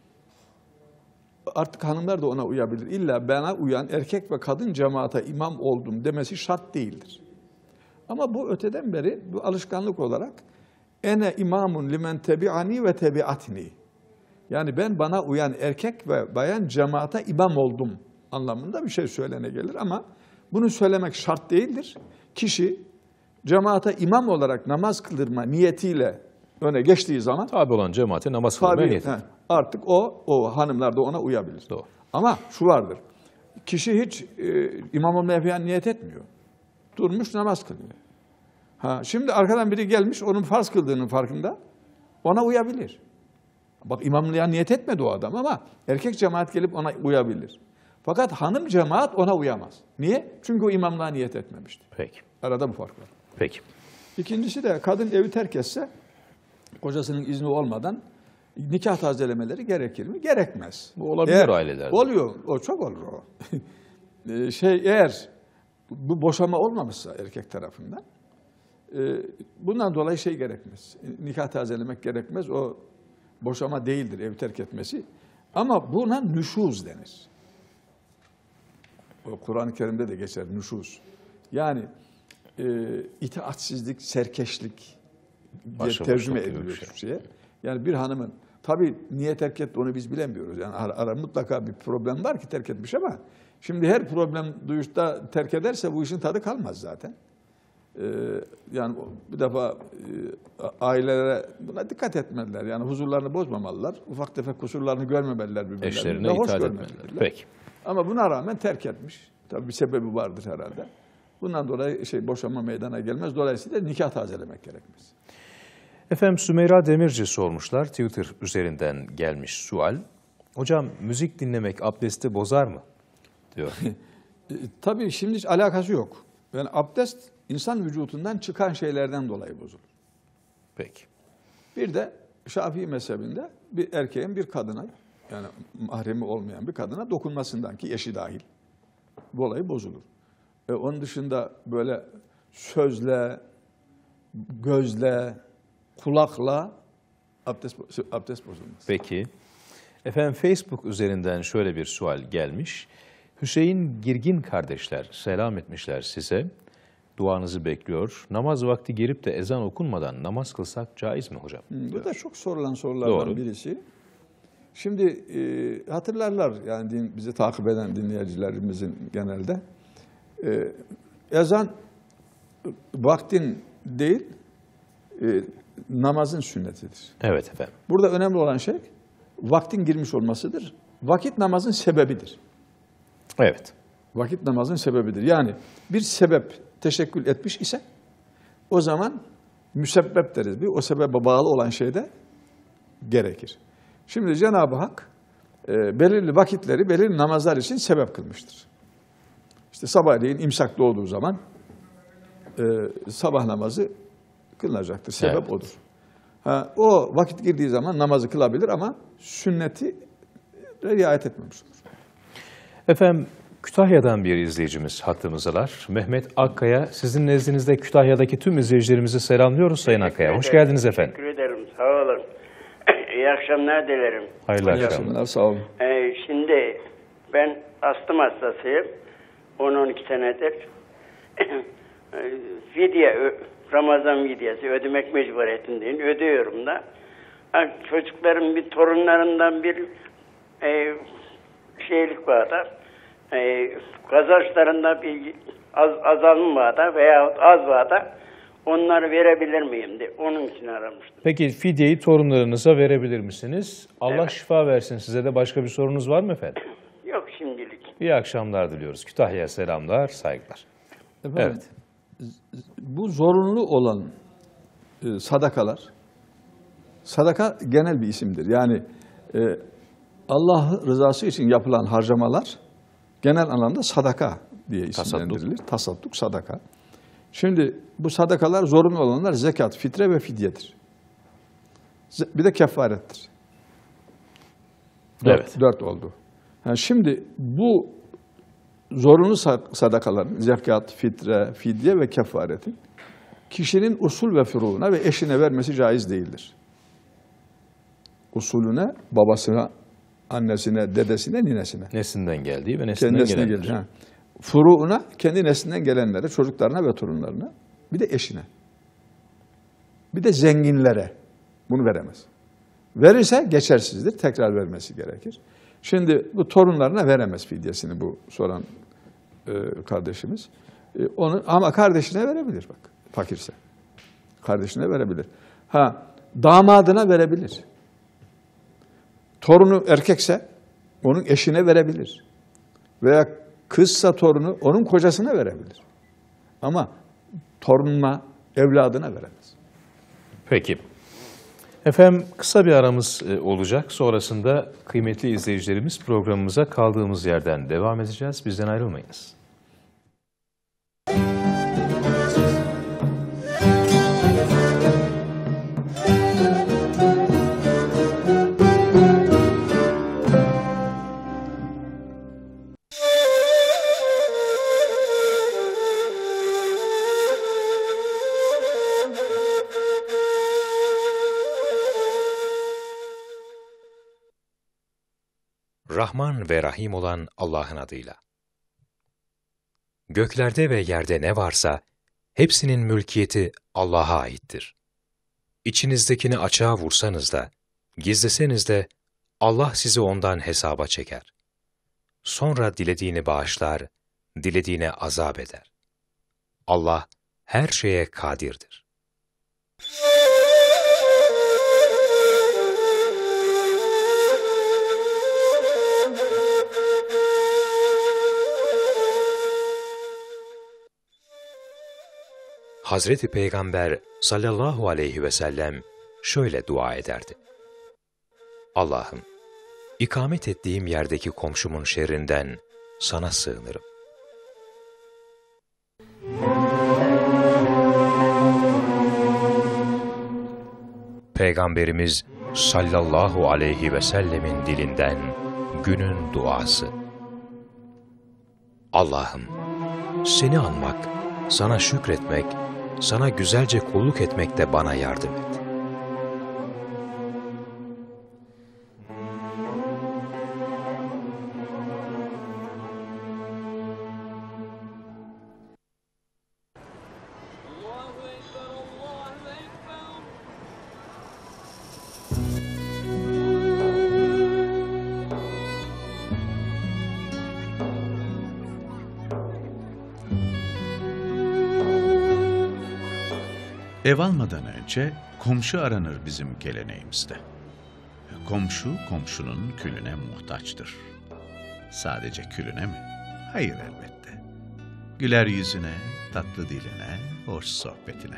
Speaker 2: Artık hanımlar da ona uyabilir. İlla bana uyan erkek ve kadın cemaate imam oldum demesi şart değildir. Ama bu öteden beri bu alışkanlık olarak ene imamun limen tebi'ani ve tebi'atni. Yani ben bana uyan erkek ve bayan cemaate imam oldum anlamında bir şey söylene gelir ama bunu söylemek şart değildir. Kişi cemaate imam olarak namaz kıldırma niyetiyle öne geçtiği zaman
Speaker 1: Tabi olan cemaate namaz kılmaya
Speaker 2: tabii,
Speaker 1: niyet eder.
Speaker 2: he, artık o o hanımlar da ona uyabilir.
Speaker 1: Doğru.
Speaker 2: Ama şu vardır. Kişi hiç e, imam olmaya falan niyet etmiyor. Durmuş namaz kılıyor. Ha, şimdi arkadan biri gelmiş onun farz kıldığının farkında. Ona uyabilir. Bak imamlığa niyet etmedi o adam ama erkek cemaat gelip ona uyabilir. Fakat hanım cemaat ona uyamaz. Niye? Çünkü o imamlığa niyet etmemişti.
Speaker 1: Peki.
Speaker 2: Arada bu fark var.
Speaker 1: Peki.
Speaker 2: İkincisi de kadın evi terk etse kocasının izni olmadan nikah tazelemeleri gerekir mi? Gerekmez.
Speaker 1: Bu olabilir ailelerde.
Speaker 2: Oluyor. O çok olur o. Ee, şey eğer bu boşama olmamışsa erkek tarafından e, bundan dolayı şey gerekmez. Nikah tazelemek gerekmez. O boşama değildir ev terk etmesi. Ama buna nüşuz denir. O Kur'an-ı Kerim'de de geçer nüşuz. Yani e, itaatsizlik, serkeşlik diye
Speaker 1: Başıboşluk
Speaker 2: tercüme
Speaker 1: gibi bir
Speaker 2: ediliyor
Speaker 1: şey.
Speaker 2: Türkçe'ye. Yani bir hanımın, tabii niye terk etti onu biz bilemiyoruz. Yani ara, ara mutlaka bir problem var ki terk etmiş ama şimdi her problem duyuşta terk ederse bu işin tadı kalmaz zaten. Ee, yani bir defa e, ailelere buna dikkat etmeliler. Yani huzurlarını bozmamalılar. Ufak tefek kusurlarını görmemeliler birbirlerine.
Speaker 1: Eşlerine
Speaker 2: Ve hoş
Speaker 1: itaat
Speaker 2: görmeliler.
Speaker 1: etmeliler. Peki.
Speaker 2: Ama buna rağmen terk etmiş. Tabii bir sebebi vardır herhalde. Bundan dolayı şey boşanma meydana gelmez. Dolayısıyla nikah tazelemek gerekmez.
Speaker 1: Efendim Sümeyra Demirci sormuşlar. Twitter üzerinden gelmiş sual. Hocam müzik dinlemek abdesti bozar mı? Diyor.
Speaker 2: E, tabii şimdi hiç alakası yok. Yani abdest insan vücudundan çıkan şeylerden dolayı bozulur.
Speaker 1: Peki.
Speaker 2: Bir de Şafii mezhebinde bir erkeğin bir kadına yani mahremi olmayan bir kadına dokunmasından ki eşi dahil dolayı bozulur. E, onun dışında böyle sözle, gözle, kulakla abdest, abdest bozulmaz.
Speaker 1: Peki. Efendim Facebook üzerinden şöyle bir sual gelmiş. Hüseyin Girgin kardeşler selam etmişler size. Duanızı bekliyor. Namaz vakti girip de ezan okunmadan namaz kılsak caiz mi hocam?
Speaker 2: Bu da çok sorulan sorulardan
Speaker 1: Doğru.
Speaker 2: birisi. Şimdi e, hatırlarlar yani din, bizi takip eden dinleyicilerimizin genelde. E, ezan vaktin değil, e, namazın sünnetidir.
Speaker 1: Evet efendim.
Speaker 2: Burada önemli olan şey vaktin girmiş olmasıdır. Vakit namazın sebebidir.
Speaker 1: Evet.
Speaker 2: Vakit namazın sebebidir. Yani bir sebep teşekkül etmiş ise o zaman müsebbep deriz. Bir o sebebe bağlı olan şey de gerekir. Şimdi Cenab-ı Hak e, belirli vakitleri belirli namazlar için sebep kılmıştır. İşte sabahleyin imsak doğduğu zaman e, sabah namazı kılınacaktır. Sebep
Speaker 1: Evet.
Speaker 2: odur. Ha, o vakit girdiği zaman namazı kılabilir ama sünneti riayet etmemiş olur.
Speaker 1: Efendim Kütahya'dan bir izleyicimiz hattımızdalar. Mehmet Akkaya, sizin nezdinizde Kütahya'daki tüm izleyicilerimizi selamlıyoruz Sayın Akkaya. Hoş geldiniz efendim.
Speaker 6: Teşekkür ederim, sağ olun. İyi akşamlar dilerim.
Speaker 1: Hayırlı
Speaker 2: İyi
Speaker 1: akşamlar.
Speaker 2: akşamlar, sağ olun.
Speaker 6: Ee, şimdi ben astım hastasıyım. on on iki senedir. Fidye, ö- Ramazan fidyesi ödemek mecburiyetindeyim. Ödüyorum da. Ha, çocuklarım, bir torunlarından bir e, şeylik var da. E, kazançlarında bir az, azalma var da veya az var da onları verebilir miyim diye. Onun için aramıştım.
Speaker 1: Peki fidyeyi torunlarınıza verebilir misiniz? Allah
Speaker 6: Evet.
Speaker 1: şifa versin. Size de başka bir sorunuz var mı efendim?
Speaker 6: Yok şimdilik.
Speaker 1: İyi akşamlar diliyoruz. Kütahya'ya selamlar, saygılar.
Speaker 2: Efendim,
Speaker 1: Evet.
Speaker 2: bu zorunlu olan e, sadakalar, sadaka genel bir isimdir. Yani e, Allah rızası için yapılan harcamalar genel anlamda sadaka diye isimlendirilir. Tasadduk, sadaka. Şimdi bu sadakalar zorunlu olanlar zekat, fitre ve fidyedir. Ze- Bir de kefarettir. Dört,
Speaker 1: Evet.
Speaker 2: dört oldu. Yani şimdi bu zorunlu sa- sadakaların zekat, fitre, fidye ve kefaretin kişinin usul ve furuğuna ve eşine vermesi caiz değildir. Usulüne, babasına, annesine, dedesine, ninesine.
Speaker 1: Nesinden geldiği ve nesinden
Speaker 2: Kendisine
Speaker 1: gelendir.
Speaker 2: gelir. Ha. Furuğuna, kendi neslinden gelenlere, çocuklarına ve torunlarına, bir de eşine. Bir de zenginlere. Bunu veremez. Verirse geçersizdir, tekrar vermesi gerekir. Şimdi bu torunlarına veremez fidyesini bu soran e, kardeşimiz. E, onu ama kardeşine verebilir bak, fakirse. Kardeşine verebilir. Ha, damadına verebilir. Torunu erkekse onun eşine verebilir. Veya kızsa torunu onun kocasına verebilir. Ama torununa, evladına veremez.
Speaker 1: Peki. Efendim kısa bir aramız e, olacak. Sonrasında kıymetli izleyicilerimiz programımıza kaldığımız yerden devam edeceğiz. Bizden ayrılmayınız. Rahman ve Rahim olan Allah'ın adıyla. Göklerde ve yerde ne varsa, hepsinin mülkiyeti Allah'a aittir. İçinizdekini açığa vursanız da, gizleseniz de, Allah sizi ondan hesaba çeker. Sonra dilediğini bağışlar, dilediğine azap eder. Allah her şeye kadirdir. Hazreti Peygamber sallallahu aleyhi ve sellem şöyle dua ederdi. Allah'ım, ikamet ettiğim yerdeki komşumun şerrinden sana sığınırım. Peygamberimiz sallallahu aleyhi ve sellemin dilinden günün duası. Allah'ım, seni anmak, sana şükretmek, sana güzelce kulluk etmekte bana yardım et.
Speaker 7: Ev almadan önce komşu aranır bizim geleneğimizde. Komşu komşunun külüne muhtaçtır. Sadece külüne mi? Hayır elbette. Güler yüzüne, tatlı diline, hoş sohbetine.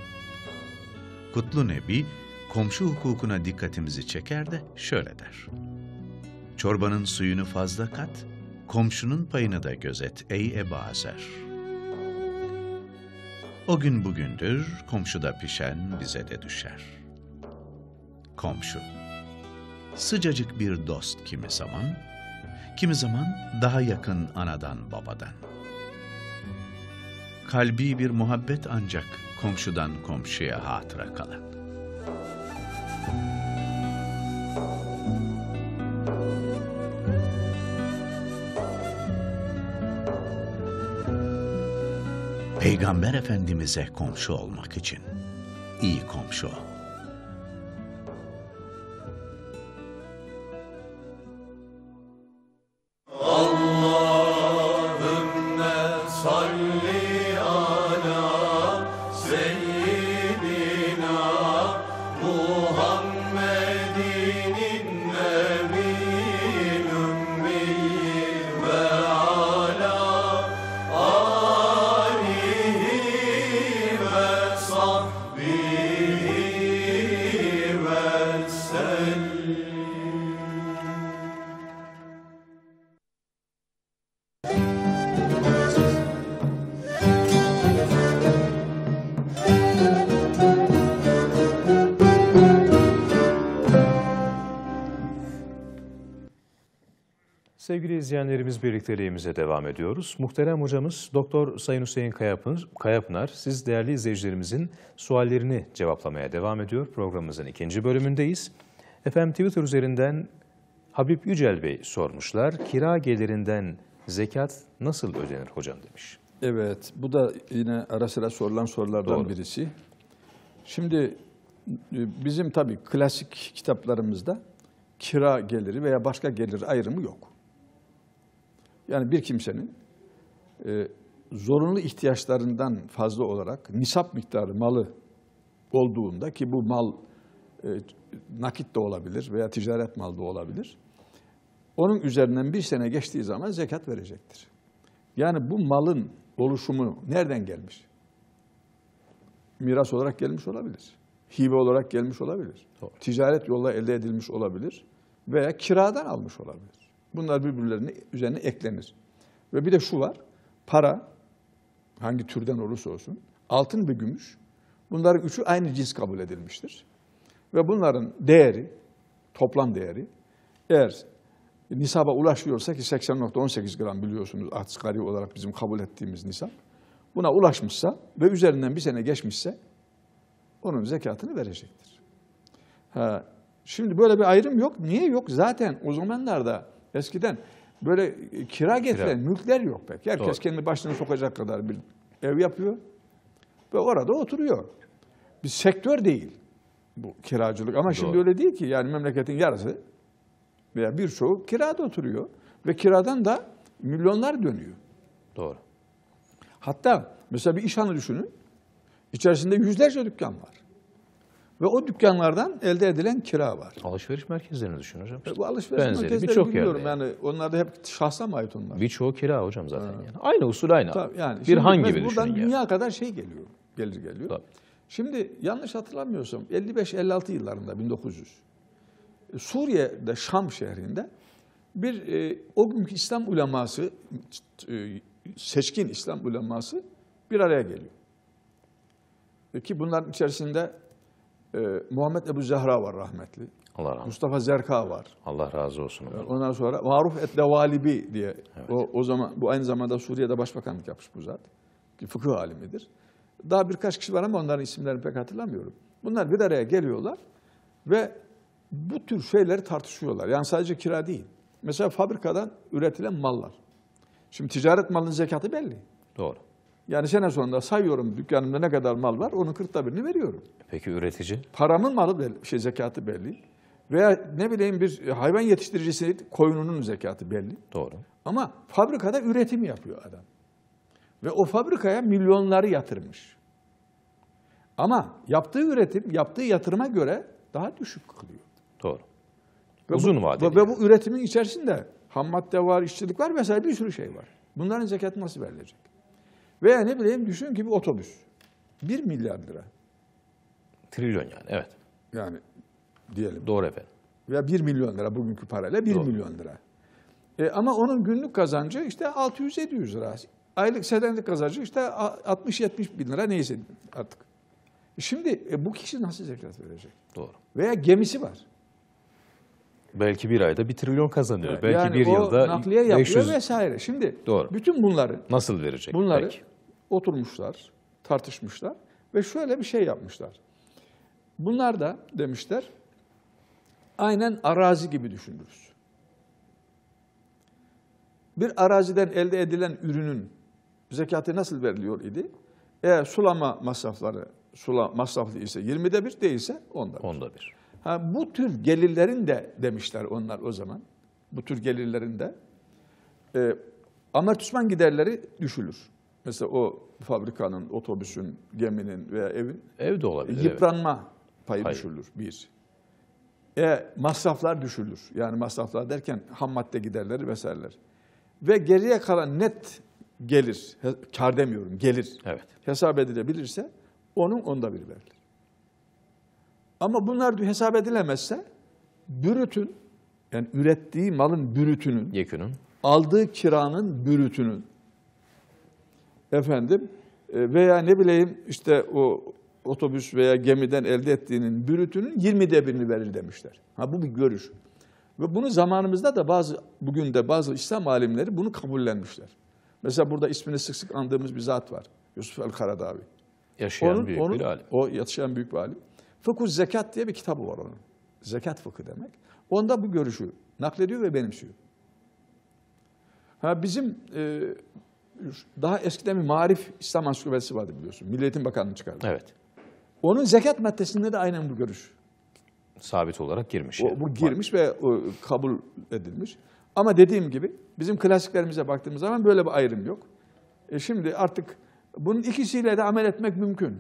Speaker 7: Kutlu Nebi komşu hukukuna dikkatimizi çeker de şöyle der. Çorbanın suyunu fazla kat, komşunun payını da gözet ey Ebu Azer. O gün bugündür, komşuda pişen bize de düşer. Komşu, sıcacık bir dost kimi zaman, kimi zaman daha yakın anadan babadan. Kalbi bir muhabbet ancak komşudan komşuya hatıra kalan. Peygamber Efendimiz'e komşu olmak için iyi komşu ol.
Speaker 1: Sevgili izleyenlerimiz, birlikteliğimize devam ediyoruz. Muhterem hocamız Doktor Sayın Hüseyin Kayapınar, Kayapınar, siz değerli izleyicilerimizin suallerini cevaplamaya devam ediyor. Programımızın ikinci bölümündeyiz. Efendim Twitter üzerinden Habib Yücel Bey sormuşlar. Kira gelirinden zekat nasıl ödenir hocam demiş.
Speaker 2: Evet, bu da yine ara sıra sorulan sorulardan
Speaker 1: Doğru.
Speaker 2: birisi. Şimdi bizim tabii klasik kitaplarımızda kira geliri veya başka gelir ayrımı yok. Yani bir kimsenin e, zorunlu ihtiyaçlarından fazla olarak nisap miktarı malı olduğunda, ki bu mal e, nakit de olabilir veya ticaret mal da olabilir, onun üzerinden bir sene geçtiği zaman zekat verecektir. Yani bu malın oluşumu nereden gelmiş? Miras olarak gelmiş olabilir. Hibe olarak gelmiş olabilir.
Speaker 1: Doğru.
Speaker 2: Ticaret yolla elde edilmiş olabilir. Veya kiradan almış olabilir. Bunlar birbirlerine üzerine eklenir. Ve bir de şu var, para, hangi türden olursa olsun, altın ve gümüş, bunların üçü aynı cins kabul edilmiştir. Ve bunların değeri, toplam değeri, eğer nisaba ulaşıyorsa, ki seksen nokta on sekiz gram biliyorsunuz asgari olarak bizim kabul ettiğimiz nisap, buna ulaşmışsa ve üzerinden bir sene geçmişse, onun zekatını verecektir. Ha, şimdi böyle bir ayrım yok. Niye yok? Zaten o zamanlarda eskiden böyle kira getiren kira. mülkler yok pek. Herkes Doğru. kendi başını sokacak kadar bir ev yapıyor ve orada oturuyor. Bir sektör değil bu kiracılık. Ama Doğru. şimdi öyle değil ki. Yani memleketin yarısı veya birçoğu kirada oturuyor ve kiradan da milyonlar dönüyor.
Speaker 1: Doğru.
Speaker 2: Hatta mesela bir işhanı düşünün. İçerisinde yüzlerce dükkan var. Ve o dükkanlardan elde edilen kira var.
Speaker 1: Alışveriş merkezlerini düşün hocam.
Speaker 2: E, bu alışveriş
Speaker 1: Benzeri
Speaker 2: merkezleri biliyorum. Yani. yani onlar da hep şahsa mı ait onlar?
Speaker 1: Birçoğu kira hocam zaten. Yani. Aynı usul aynı.
Speaker 2: Tabii, yani.
Speaker 1: Bir han gibi
Speaker 2: buradan
Speaker 1: düşünün.
Speaker 2: dünya
Speaker 1: yani.
Speaker 2: kadar şey geliyor. Gelir geliyor. Tabii. Şimdi yanlış hatırlamıyorsam elli beş elli altı yıllarında bin dokuz yüz Suriye'de Şam şehrinde bir e, o günkü İslam uleması, e, seçkin İslam uleması bir araya geliyor. E, ki bunların içerisinde e, Muhammed Ebu Zehra var rahmetli.
Speaker 1: Allah rahmet.
Speaker 2: Mustafa Zerka var.
Speaker 1: Allah razı olsun.
Speaker 2: E, ondan sonra Maruf et-Devalibi diye evet. o, o zaman bu aynı zamanda Suriye'de başbakanlık yapmış bu zat. Ki fıkıh alimidir. Daha birkaç kişi var ama onların isimlerini pek hatırlamıyorum. Bunlar bir araya geliyorlar ve bu tür şeyleri tartışıyorlar. Yani sadece kira değil. Mesela fabrikadan üretilen mallar. Şimdi ticaret malının zekatı belli.
Speaker 1: Doğru.
Speaker 2: Yani sene sonunda sayıyorum dükkanımda ne kadar mal var, onun kırkta birini veriyorum.
Speaker 1: Peki üretici?
Speaker 2: Paramın malı belli, şey zekatı belli. Veya ne bileyim bir hayvan yetiştiricisi koyununun zekatı belli.
Speaker 1: Doğru.
Speaker 2: Ama fabrikada üretim yapıyor adam. Ve o fabrikaya milyonları yatırmış. Ama yaptığı üretim, yaptığı yatırıma göre daha düşük kalıyor.
Speaker 1: Doğru.
Speaker 2: Ve
Speaker 1: Uzun
Speaker 2: bu,
Speaker 1: vadeli.
Speaker 2: Ve bu üretimin içerisinde ham madde var, işçilik var vesaire bir sürü şey var. Bunların zekatı nasıl verilecek? Veya ne bileyim düşün ki bir otobüs. Bir milyar lira.
Speaker 1: Trilyon yani, evet.
Speaker 2: Yani diyelim.
Speaker 1: Doğru efendim.
Speaker 2: Veya bir milyon lira bugünkü parayla bir
Speaker 1: Doğru.
Speaker 2: milyon lira. E, ama onun günlük kazancı işte altı yüz yedi yüz lira. Aylık senelik kazancı işte altmış yetmiş bin lira neyse artık. Şimdi e, bu kişi nasıl zekat verecek?
Speaker 1: Doğru.
Speaker 2: Veya gemisi var.
Speaker 1: Belki bir ayda bir trilyon kazanıyor. Belki
Speaker 2: yani
Speaker 1: bir
Speaker 2: o
Speaker 1: yılda
Speaker 2: nakliye yapıyor
Speaker 1: beş yüz
Speaker 2: vesaire. Şimdi
Speaker 1: Doğru.
Speaker 2: bütün bunları
Speaker 1: nasıl verecek?
Speaker 2: bunları
Speaker 1: Peki.
Speaker 2: oturmuşlar, tartışmışlar ve şöyle bir şey yapmışlar. Bunlar da demişler aynen arazi gibi düşünürüz. Bir araziden elde edilen ürünün zekatı nasıl veriliyor idi? Eğer sulama masrafları sula masraflı ise yirmide bir değilse onda bir.
Speaker 1: Onda bir.
Speaker 2: Ha, bu tür gelirlerin de demişler onlar o zaman. Bu tür gelirlerin de e, amortisman giderleri düşülür. Mesela o fabrikanın, otobüsün, geminin veya evin
Speaker 1: Ev de olabilir.
Speaker 2: yıpranma payı
Speaker 1: Hayır.
Speaker 2: düşülür bir. E, masraflar düşülür. Yani masraflar derken ham madde giderleri vesaireler. Ve geriye kalan net gelir, he- kar demiyorum, gelir
Speaker 1: Evet.
Speaker 2: hesap edilebilirse onun onda biri verilir. Ama bunlar hesap edilemezse bürütün, yani ürettiği malın bürütünün,
Speaker 1: Yekünün.
Speaker 2: aldığı kiranın bürütünün, efendim e, veya ne bileyim işte o otobüs veya gemiden elde ettiğinin bürütünün yirmide birini verir demişler. Ha bu bir görüş. Ve bunu zamanımızda da bazı, bugün de bazı İslam alimleri bunu kabullenmişler. Mesela burada ismini sık sık andığımız bir zat var. Yusuf el-Karadavi.
Speaker 1: Yaşayan
Speaker 2: Onun,
Speaker 1: büyük
Speaker 2: onun,
Speaker 1: bir alim.
Speaker 2: O yaşayan büyük bir alim. Fıkhu Zekat diye bir kitabı var onun. Zekat fıkhı demek. Onda bu görüşü naklediyor ve benimsiyor. Ha bizim e, daha eskiden bir Marif İslam Ansiklopedisi vardı biliyorsun. Milli Eğitim Bakanlığı çıkardı.
Speaker 1: Evet.
Speaker 2: Onun zekat maddesinde de aynen bu görüş.
Speaker 1: Sabit olarak girmiş.
Speaker 2: O,
Speaker 1: yani.
Speaker 2: bu girmiş ve o, kabul edilmiş. Ama dediğim gibi bizim klasiklerimize baktığımız zaman böyle bir ayrım yok. E şimdi artık bunun ikisiyle de amel etmek mümkün.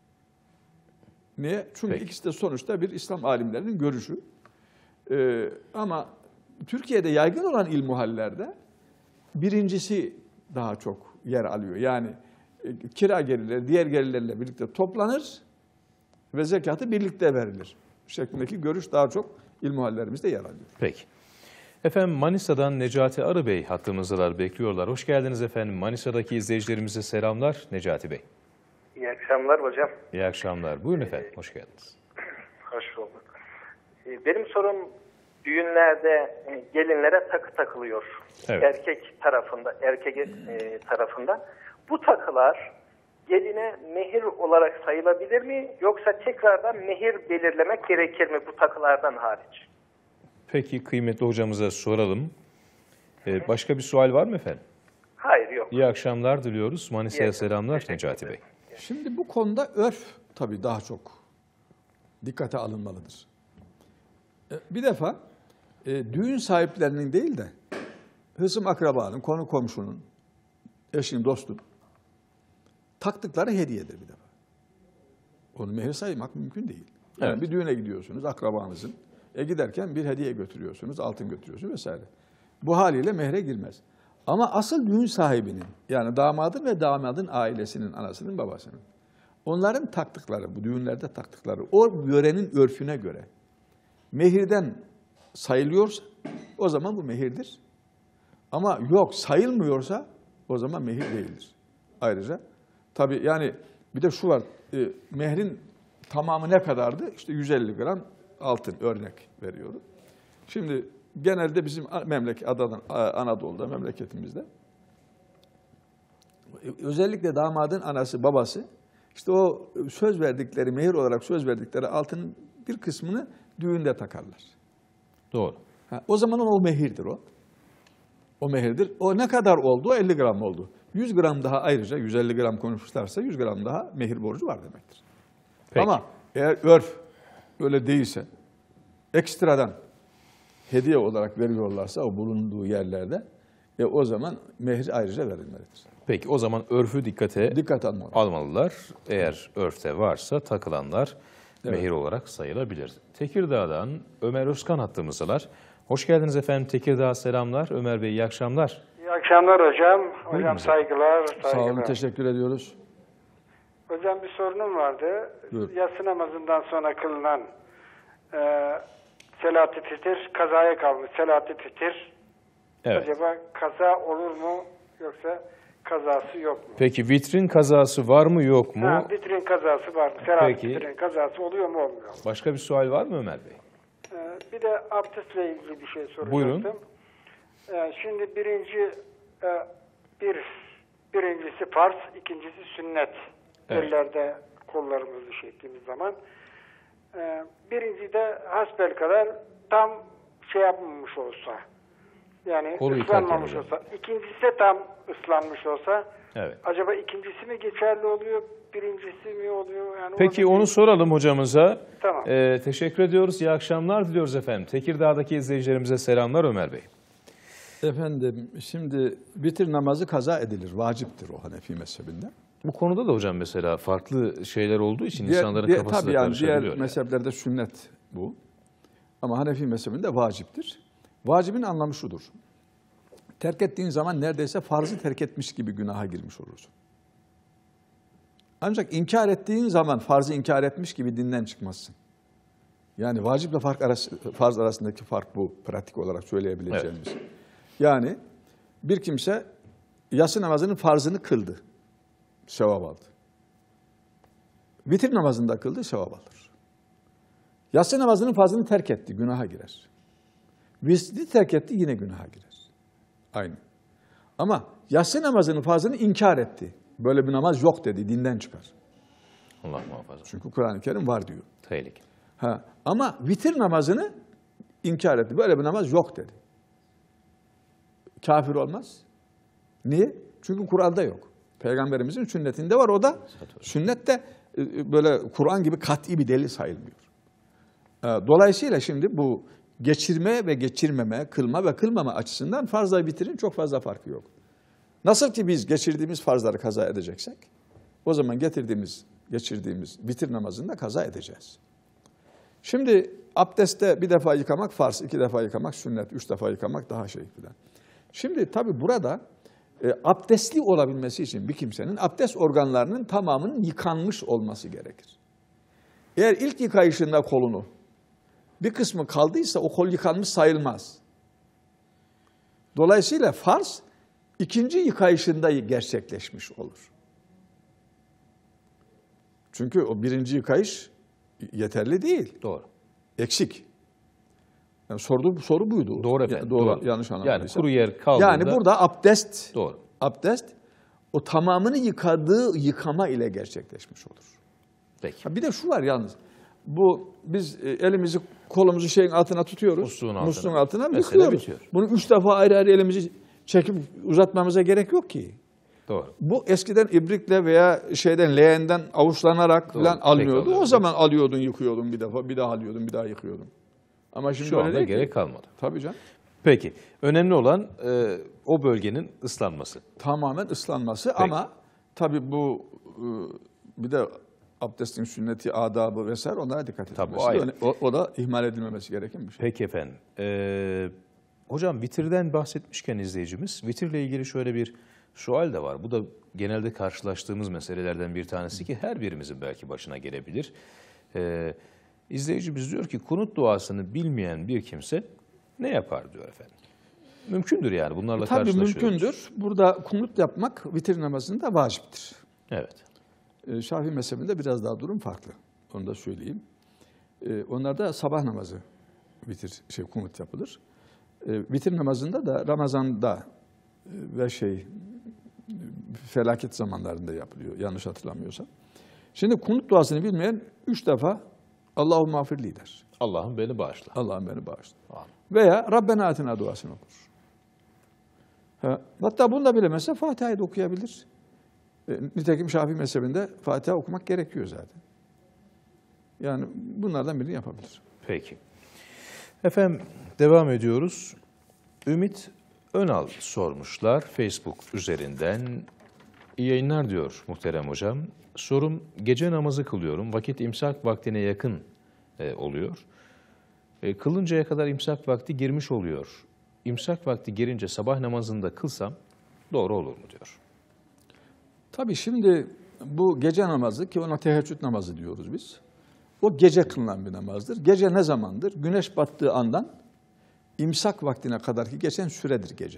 Speaker 2: Niye? Çünkü
Speaker 1: Peki.
Speaker 2: ikisi de sonuçta bir İslam alimlerinin görüşü. Ee, ama Türkiye'de yaygın olan ilmuhallerde birincisi daha çok yer alıyor. Yani e, kira gelirleri diğer gelirlerle birlikte toplanır ve zekatı birlikte verilir şeklindeki görüş daha çok ilmuhallerimizde yer alıyor.
Speaker 1: Peki. Efendim Manisa'dan Necati Arı Bey hattımızdalar, bekliyorlar. Hoş geldiniz efendim. Manisa'daki izleyicilerimize selamlar Necati Bey.
Speaker 5: İyi akşamlar hocam.
Speaker 1: İyi akşamlar. Buyurun efendim. Hoş geldiniz.
Speaker 5: Hoş bulduk. Ee, Benim sorum düğünlerde e, gelinlere takı takılıyor.
Speaker 1: Evet.
Speaker 5: Erkek tarafında, erkek e, tarafından. Bu takılar geline mehir olarak sayılabilir mi? Yoksa tekrardan mehir belirlemek gerekir mi bu takılardan hariç?
Speaker 1: Peki kıymetli hocamıza soralım. Ee, başka bir sual var mı efendim?
Speaker 5: Hayır, yok.
Speaker 1: İyi akşamlar diliyoruz. Manisa'ya
Speaker 5: İyi
Speaker 1: selamlar
Speaker 5: teşekkür
Speaker 1: Necati Bey.
Speaker 5: ederim.
Speaker 2: Şimdi bu konuda örf tabii daha çok dikkate alınmalıdır. E, Bir defa e, düğün sahiplerinin değil de hısım akrabanın, konu komşunun, eşin, dostun taktıkları hediyedir bir defa. Onu mehir saymak mümkün değil. Yani
Speaker 1: Evet.
Speaker 2: bir düğüne gidiyorsunuz akrabanızın. E giderken bir hediye götürüyorsunuz, altın götürüyorsunuz vesaire. Bu haliyle mehre girmez. Ama asıl düğün sahibinin, yani damadın ve damadın ailesinin, anasının, babasının, onların taktıkları, bu düğünlerde taktıkları, o yörenin örfüne göre mehirden sayılıyorsa o zaman bu mehirdir. Ama yok sayılmıyorsa o zaman mehir değildir. Ayrıca tabii yani bir de şu var, e, mehrin tamamı ne kadardı? İşte yüz elli gram altın örnek veriyorum. Şimdi genelde bizim memleket Adana'dan, Anadolu'da, memleketimizde özellikle damadın anası, babası işte o söz verdikleri, mehir olarak söz verdikleri altının bir kısmını düğünde takarlar.
Speaker 1: Doğru.
Speaker 2: Ha, o zaman o mehirdir o. O mehirdir. O ne kadar oldu? O elli gram oldu. yüz gram daha ayrıca, yüz elli gram konuşmuşlarsa yüz gram daha mehir borcu var demektir.
Speaker 1: Peki.
Speaker 2: Ama eğer örf öyle değilse, ekstradan hediye olarak veriyorlarsa o bulunduğu yerlerde, e, o zaman mehir ayrıca verilmelidir.
Speaker 1: Peki o zaman örfü dikkate
Speaker 2: Dikkat almalı.
Speaker 1: almalılar. Eğer örfte varsa takılanlar
Speaker 2: Evet.
Speaker 1: mehir olarak sayılabilir. Tekirdağ'dan Ömer Özkan hattımızdalar. Hoş geldiniz efendim. Tekirdağ selamlar. Ömer Bey iyi akşamlar.
Speaker 8: İyi akşamlar hocam. Hocam
Speaker 1: Buyurun.
Speaker 8: saygılar, saygılar.
Speaker 2: Sağ olun, teşekkür ediyoruz.
Speaker 8: Hocam bir sorunum vardı.
Speaker 2: Buyur.
Speaker 8: Yatsı namazından sonra kılınan e, Selat-ı Fitir, kazaya kalmış Selat-ı Fitir.
Speaker 1: Evet.
Speaker 8: Acaba kaza olur mu yoksa kazası yok mu?
Speaker 1: Peki vitrin kazası var mı yok mu?
Speaker 8: Ha, vitrin kazası var mı? Selat-ı
Speaker 1: Peki.
Speaker 8: Fitir'in kazası oluyor mu olmuyor mu?
Speaker 1: Başka bir sual var mı Ömer Bey?
Speaker 8: E, bir de abdestle ilgili bir şey soracaktım.
Speaker 1: Buyurun.
Speaker 8: E, şimdi birinci e, bir birincisi farz, ikincisi sünnet.
Speaker 1: Evet.
Speaker 8: Ellerde kollarımızı şey ettiğimiz zaman. Ee, birinci de hasbelkader tam şey yapmamış olsa. Yani
Speaker 1: Kolu
Speaker 8: ıslanmamış
Speaker 1: yıkarken
Speaker 8: olsa. İkincisi de tam ıslanmış olsa.
Speaker 1: Evet.
Speaker 8: Acaba ikincisi mi geçerli oluyor? Birincisi mi oluyor? Yani
Speaker 1: Peki
Speaker 8: orada
Speaker 1: onu
Speaker 8: bir-
Speaker 1: soralım hocamıza.
Speaker 8: Tamam.
Speaker 1: Ee, teşekkür ediyoruz. İyi akşamlar diliyoruz efendim. Tekirdağ'daki izleyicilerimize selamlar Ömer Bey.
Speaker 2: Efendim, şimdi vitir namazı kaza edilir, vaciptir o Hanefi mezhebinde.
Speaker 1: Bu konuda da hocam mesela farklı şeyler olduğu için
Speaker 2: Diğer-
Speaker 1: insanların
Speaker 2: diğer-
Speaker 1: kafası
Speaker 2: tabii
Speaker 1: da
Speaker 2: yani
Speaker 1: karışabiliyor.
Speaker 2: diğer
Speaker 1: yani.
Speaker 2: mezheplerde sünnet bu. Ama Hanefi mezhebinde vaciptir. Vacibin anlamı şudur. Terk ettiğin zaman neredeyse farzı terk etmiş gibi günaha girmiş olursun. Ancak inkar ettiğin zaman farzı inkar etmiş gibi dinden çıkmazsın. Yani vaciple fark arası, farz arasındaki fark bu, pratik olarak söyleyebileceğimiz. Yani bir kimse yatsı namazının farzını kıldı, sevap aldı. Vitir namazında kıldı, sevap alır. Yatsı namazının farzını terk etti, günaha girer. Vitri terk etti, yine günaha girer. Aynı. Ama yatsı namazının farzını inkar etti. Böyle bir namaz yok dedi, dinden çıkar.
Speaker 1: Allah muhafaza.
Speaker 2: Çünkü Kur'an-ı Kerim var diyor.
Speaker 1: Tehlike.
Speaker 2: Ha, ama vitir namazını inkar etti. Böyle bir namaz yok dedi. Kafir olmaz. Niye? Çünkü Kur'an'da yok. Peygamberimizin sünnetinde var. O da sünnet de e, böyle Kur'an gibi kat'i bir delil sayılmıyor. E, Dolayısıyla şimdi bu geçirme ve geçirmeme, kılma ve kılmama açısından farzla vitirin çok fazla farkı yok. Nasıl ki biz geçirdiğimiz farzları kaza edeceksek, o zaman getirdiğimiz, geçirdiğimiz vitir namazını da kaza edeceğiz. Şimdi abdestte bir defa yıkamak farz, iki defa yıkamak sünnet, üç defa yıkamak daha şey filan. Şimdi tabii burada e, abdestli olabilmesi için bir kimsenin abdest organlarının tamamının yıkanmış olması gerekir. Eğer ilk yıkayışında kolunu bir kısmı kaldıysa o kol yıkanmış sayılmaz. Dolayısıyla farz ikinci yıkayışında gerçekleşmiş olur. Çünkü o birinci yıkayış yeterli değil.
Speaker 1: Doğru.
Speaker 2: Eksik. Yani sorduğu soru buydu.
Speaker 1: Doğru efendim.
Speaker 2: Ya, doğru,
Speaker 1: doğru.
Speaker 2: yanlış anlamadıysam.
Speaker 1: Yani kuru yer kaldığında...
Speaker 2: Yani burada abdest,
Speaker 1: Doğru.
Speaker 2: abdest o tamamını yıkadığı yıkama ile gerçekleşmiş olur.
Speaker 1: Peki.
Speaker 2: Ha bir de şu var yalnız. Bu biz e, elimizi kolumuzu şeyin altına tutuyoruz.
Speaker 1: Musluğun altına.
Speaker 2: Musluğun altına
Speaker 1: Mesele
Speaker 2: yıkıyoruz.
Speaker 1: bitiyor.
Speaker 2: Bunu üç defa ayrı ayrı elimizi çekip uzatmamıza gerek yok ki.
Speaker 1: Doğru.
Speaker 2: Bu eskiden ibrikle veya şeyden leğenden avuçlanarak
Speaker 1: Doğru,
Speaker 2: falan
Speaker 1: tek
Speaker 2: alınıyordu.
Speaker 1: alıyordu.
Speaker 2: O zaman alıyordun, yıkıyordun bir defa, bir daha alıyordun, bir daha yıkıyordun. Ama şimdi
Speaker 1: Şu
Speaker 2: öyle
Speaker 1: anda
Speaker 2: değil ki.
Speaker 1: gerek kalmadı.
Speaker 2: Tabii canım.
Speaker 1: Peki. Önemli olan e, o bölgenin ıslanması.
Speaker 2: Tamamen ıslanması ama tabii bu e, bir de abdestin sünneti, adabı vesaire onlara dikkat
Speaker 1: Tabii,
Speaker 2: edilmesi.
Speaker 1: o ayrı.
Speaker 2: O, o da ihmal edilmemesi gereken bir şey.
Speaker 1: Peki efendim. Ee, hocam vitirden bahsetmişken izleyicimiz, vitirle ilgili şöyle bir sual de var. Bu da genelde karşılaştığımız meselelerden bir tanesi ki her birimizin belki başına gelebilir. Ee, izleyicimiz diyor ki kunut duasını bilmeyen bir kimse ne yapar diyor efendim. Mümkündür yani bunlarla
Speaker 2: Tabii
Speaker 1: karşılaşıyoruz.
Speaker 2: mümkündür. Burada kunut yapmak vitir namazında vaciptir.
Speaker 1: Evet.
Speaker 2: Ee, Şafii mezhebinde biraz daha durum farklı. Onu da söyleyeyim. Ee, onlarda sabah namazı vitir şey kunut yapılır. Ee, vitir namazında da Ramazan'da e, ve şey felaket zamanlarında yapılıyor. Yanlış hatırlamıyorsam. Şimdi kunut duasını bilmeyen üç defa Allahu mağfirli der.
Speaker 1: Allah'ım beni bağışla.
Speaker 2: Allah'ım beni bağışla.
Speaker 1: Amin.
Speaker 2: Veya Rabbena atina duasını okur. Ha, hatta bunu da bilemezse Fatiha'yı da okuyabilir. E, nitekim Şafii mezhebinde Fatiha okumak gerekiyor zaten. Yani bunlardan birini yapabilir.
Speaker 1: Peki. Efendim devam ediyoruz. Ümit Önal sormuşlar Facebook üzerinden. İyi yayınlar diyor muhterem hocam. Sorum, gece namazı kılıyorum. Vakit imsak vaktine yakın e, oluyor. E, kılıncaya kadar imsak vakti girmiş oluyor. İmsak vakti girince sabah namazında kılsam doğru olur mu diyor.
Speaker 2: Tabii şimdi bu gece namazı, ki ona teheccüd namazı diyoruz biz. O gece kılınan bir namazdır. Gece ne zamandır? Güneş battığı andan imsak vaktine kadar ki geçen süredir gece.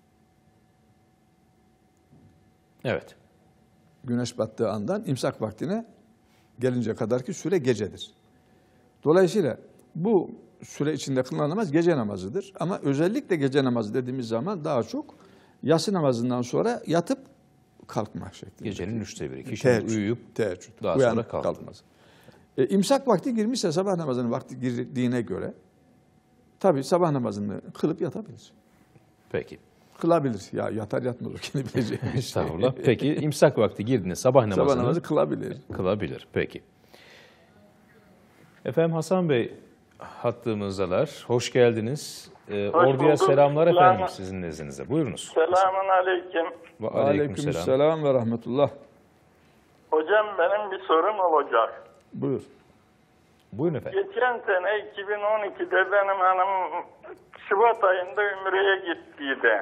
Speaker 1: Evet.
Speaker 2: Güneş battığı andan imsak vaktine gelince kadarki süre gecedir. Dolayısıyla bu süre içinde kılınan namaz gece namazıdır. Ama özellikle gece namazı dediğimiz zaman daha çok yatsı namazından sonra yatıp kalkma şeklinde.
Speaker 1: Gecenin üçte biri. Kişi
Speaker 2: Teheccüd,
Speaker 1: uyuyup
Speaker 2: teheccüd.
Speaker 1: daha
Speaker 2: Uyanıp
Speaker 1: sonra kalktı.
Speaker 2: kalkmaz. E, imsak vakti girmişse sabah namazının vakti girdiğine göre tabii sabah namazını kılıp yatabilir.
Speaker 1: Peki.
Speaker 2: Kılabilir. Ya yatar yatmaz o kendi bileceği bir şey.
Speaker 1: Estağfurullah. Peki imsak vakti girdiğinde sabah namazını
Speaker 2: Sabah namazı kılabilir.
Speaker 1: kılabilir. Peki. Efendim Hasan Bey hattımızdalar. Hoş geldiniz. Ee,
Speaker 9: Hoş
Speaker 1: orduya
Speaker 9: bulduk.
Speaker 1: selamlar
Speaker 9: Selam.
Speaker 1: efendim sizin nezdinizde. Buyurunuz.
Speaker 9: Selamun aleyküm.
Speaker 1: Ve
Speaker 2: Aleykümselam ve rahmetullah.
Speaker 9: Hocam benim bir sorum olacak.
Speaker 2: Buyur.
Speaker 1: Buyurun efendim.
Speaker 9: Geçen sene iki bin on ikide benim hanım Şubat ayında Ümre'ye gittiydi.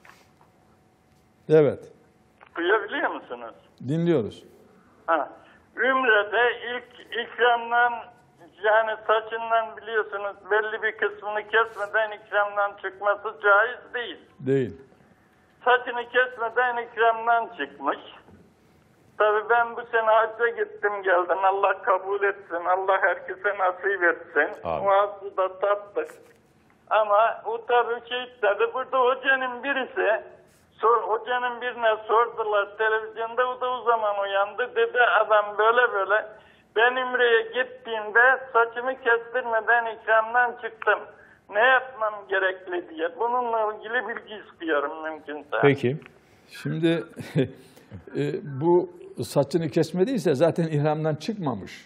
Speaker 2: Evet.
Speaker 9: Duyabiliyor musunuz?
Speaker 2: Dinliyoruz.
Speaker 9: Ha. Ümre'de ilk ikramdan, yani saçından biliyorsunuz belli bir kısmını kesmeden ikramdan çıkması caiz değil.
Speaker 2: Değil.
Speaker 9: Saçını kesmeden ikramdan çıkmış. Tabii ben bu sene hacca gittim geldim. Allah kabul etsin. Allah herkese nasip etsin.
Speaker 1: Amin.
Speaker 9: O hazzı da tattık. Ama o tabii şey tabii burada hocanın birisi, sor, hocanın birine sordular televizyonda, o da o zaman uyandı. Dedi adam böyle böyle, ben Ümre'ye gittiğimde saçımı kestirmeden ikramdan çıktım. Ne yapmam gerekli diye. Bununla ilgili bilgi istiyorum mümkünse.
Speaker 1: Peki.
Speaker 2: Şimdi e, bu saçını kesmediyse zaten ihramdan çıkmamış.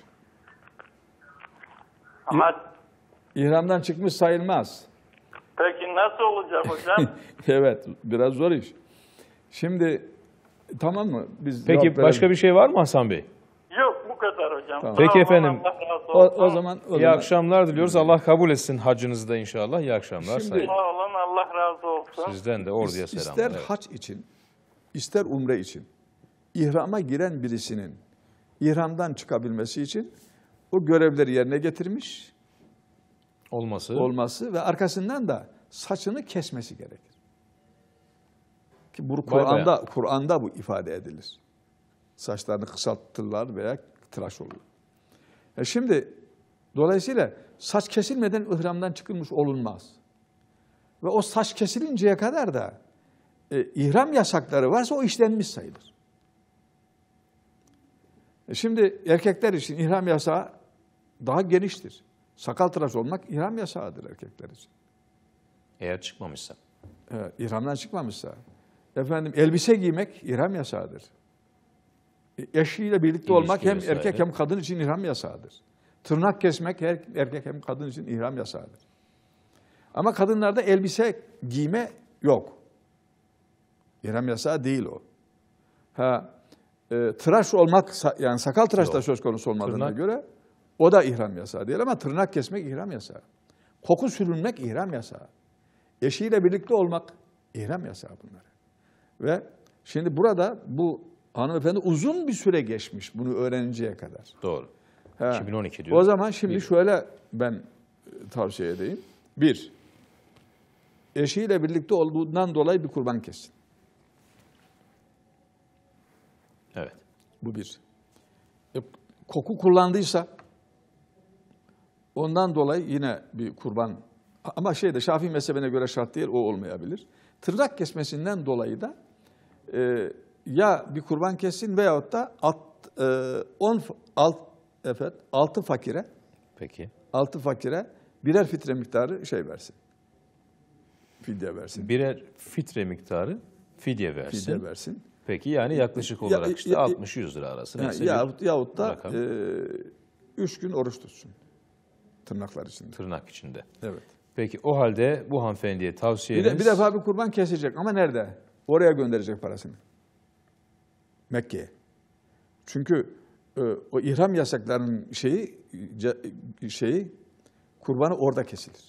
Speaker 9: Ama
Speaker 2: İhramdan çıkmış sayılmaz.
Speaker 9: peki nasıl olacak hocam?
Speaker 2: Evet, biraz zor iş. Şimdi tamam mı? Biz
Speaker 1: Peki
Speaker 2: cevap
Speaker 1: başka
Speaker 2: verelim.
Speaker 1: bir şey var mı Hasan Bey?
Speaker 9: Yok bu kadar hocam.
Speaker 2: Tamam.
Speaker 1: Peki
Speaker 9: Sağ olun,
Speaker 1: efendim.
Speaker 9: Allah razı
Speaker 2: O,
Speaker 9: olsun.
Speaker 2: o zaman o
Speaker 1: İyi
Speaker 2: zaman
Speaker 1: akşamlar diliyoruz. Allah kabul etsin hacınızı da inşallah. İyi akşamlar.
Speaker 2: Şimdi-
Speaker 1: Sayın.
Speaker 9: Sağ olun, Allah razı olsun.
Speaker 1: Sizden de orduya selamlar.
Speaker 2: ister
Speaker 1: Evet.
Speaker 2: hac için, ister umre için ihrama giren birisinin ihramdan çıkabilmesi için o görevleri yerine getirmiş
Speaker 1: Olması.
Speaker 2: olması ve arkasından da saçını kesmesi gerekir. Ki bu
Speaker 1: Vay
Speaker 2: Kur'an'da Kur'an'da bu ifade edilir. Saçlarını kısaltırlar veya tıraş olur. E şimdi dolayısıyla saç kesilmeden ihramdan çıkılmış olunmaz. Ve o saç kesilinceye kadar da e, ihram yasakları varsa o işlenmiş sayılır. E şimdi erkekler için ihram yasağı daha geniştir. Sakal tıraş olmak ihram yasağıdır erkekler için.
Speaker 1: Eğer çıkmamışsa.
Speaker 2: Evet, ihramdan çıkmamışsa. Efendim elbise giymek ihram yasağıdır. E, Eşiyle birlikte
Speaker 1: İlişki
Speaker 2: olmak hem
Speaker 1: vesaire.
Speaker 2: erkek hem kadın için ihram yasağıdır. Tırnak kesmek her erkek hem kadın için ihram yasağıdır. Ama kadınlarda elbise giyme yok. İhram yasağı değil o. Ha, e, tıraş olmak, sa- yani sakal tıraş da
Speaker 1: Yok.
Speaker 2: söz konusu olmadığına
Speaker 1: Tırnak.
Speaker 2: göre o da ihram yasağı değil ama tırnak kesmek ihram yasağı. Koku sürünmek ihram yasağı. Eşiyle birlikte olmak ihram yasağı bunlar. Ve şimdi burada bu hanımefendi uzun bir süre geçmiş bunu öğreninceye kadar.
Speaker 1: Doğru.
Speaker 2: Ha.
Speaker 1: iki bin on iki diyor.
Speaker 2: O zaman şimdi
Speaker 1: Bir.
Speaker 2: şöyle ben e, tavsiye edeyim. Bir, eşiyle birlikte olduğundan dolayı bir kurban kessin.
Speaker 1: Evet.
Speaker 2: Bu bir. E, koku kullandıysa ondan dolayı yine bir kurban. Ama şeyde Şafii mezhebine göre şart değil, o olmayabilir. Tırnak kesmesinden dolayı da e, ya bir kurban kessin veyahut da alt, e, on, alt, evet, altı fakire
Speaker 1: Peki.
Speaker 2: altı fakire birer fitre miktarı şey versin. Fidye versin.
Speaker 1: Birer fitre miktarı fidye versin.
Speaker 2: Fidye versin.
Speaker 1: Peki yani yaklaşık
Speaker 2: Ya-
Speaker 1: olarak
Speaker 2: ya-
Speaker 1: işte
Speaker 2: ya-
Speaker 1: altmış yüz lira arası.
Speaker 2: Ha,
Speaker 1: neyse bir
Speaker 2: yahut, yahut da
Speaker 1: rakam.
Speaker 2: e, üç gün oruç tutsun. Tırnaklar içinde.
Speaker 1: Tırnak içinde.
Speaker 2: Evet.
Speaker 1: Peki o halde bu hanımefendiye
Speaker 2: Bir,
Speaker 1: tavsiyeniz...
Speaker 2: de, bir defa bir kurban kesecek ama nerede? Oraya gönderecek parasını. Mekke'ye. Çünkü e, o ihram yasaklarının şeyi, ce, şeyi kurbanı orada kesilir.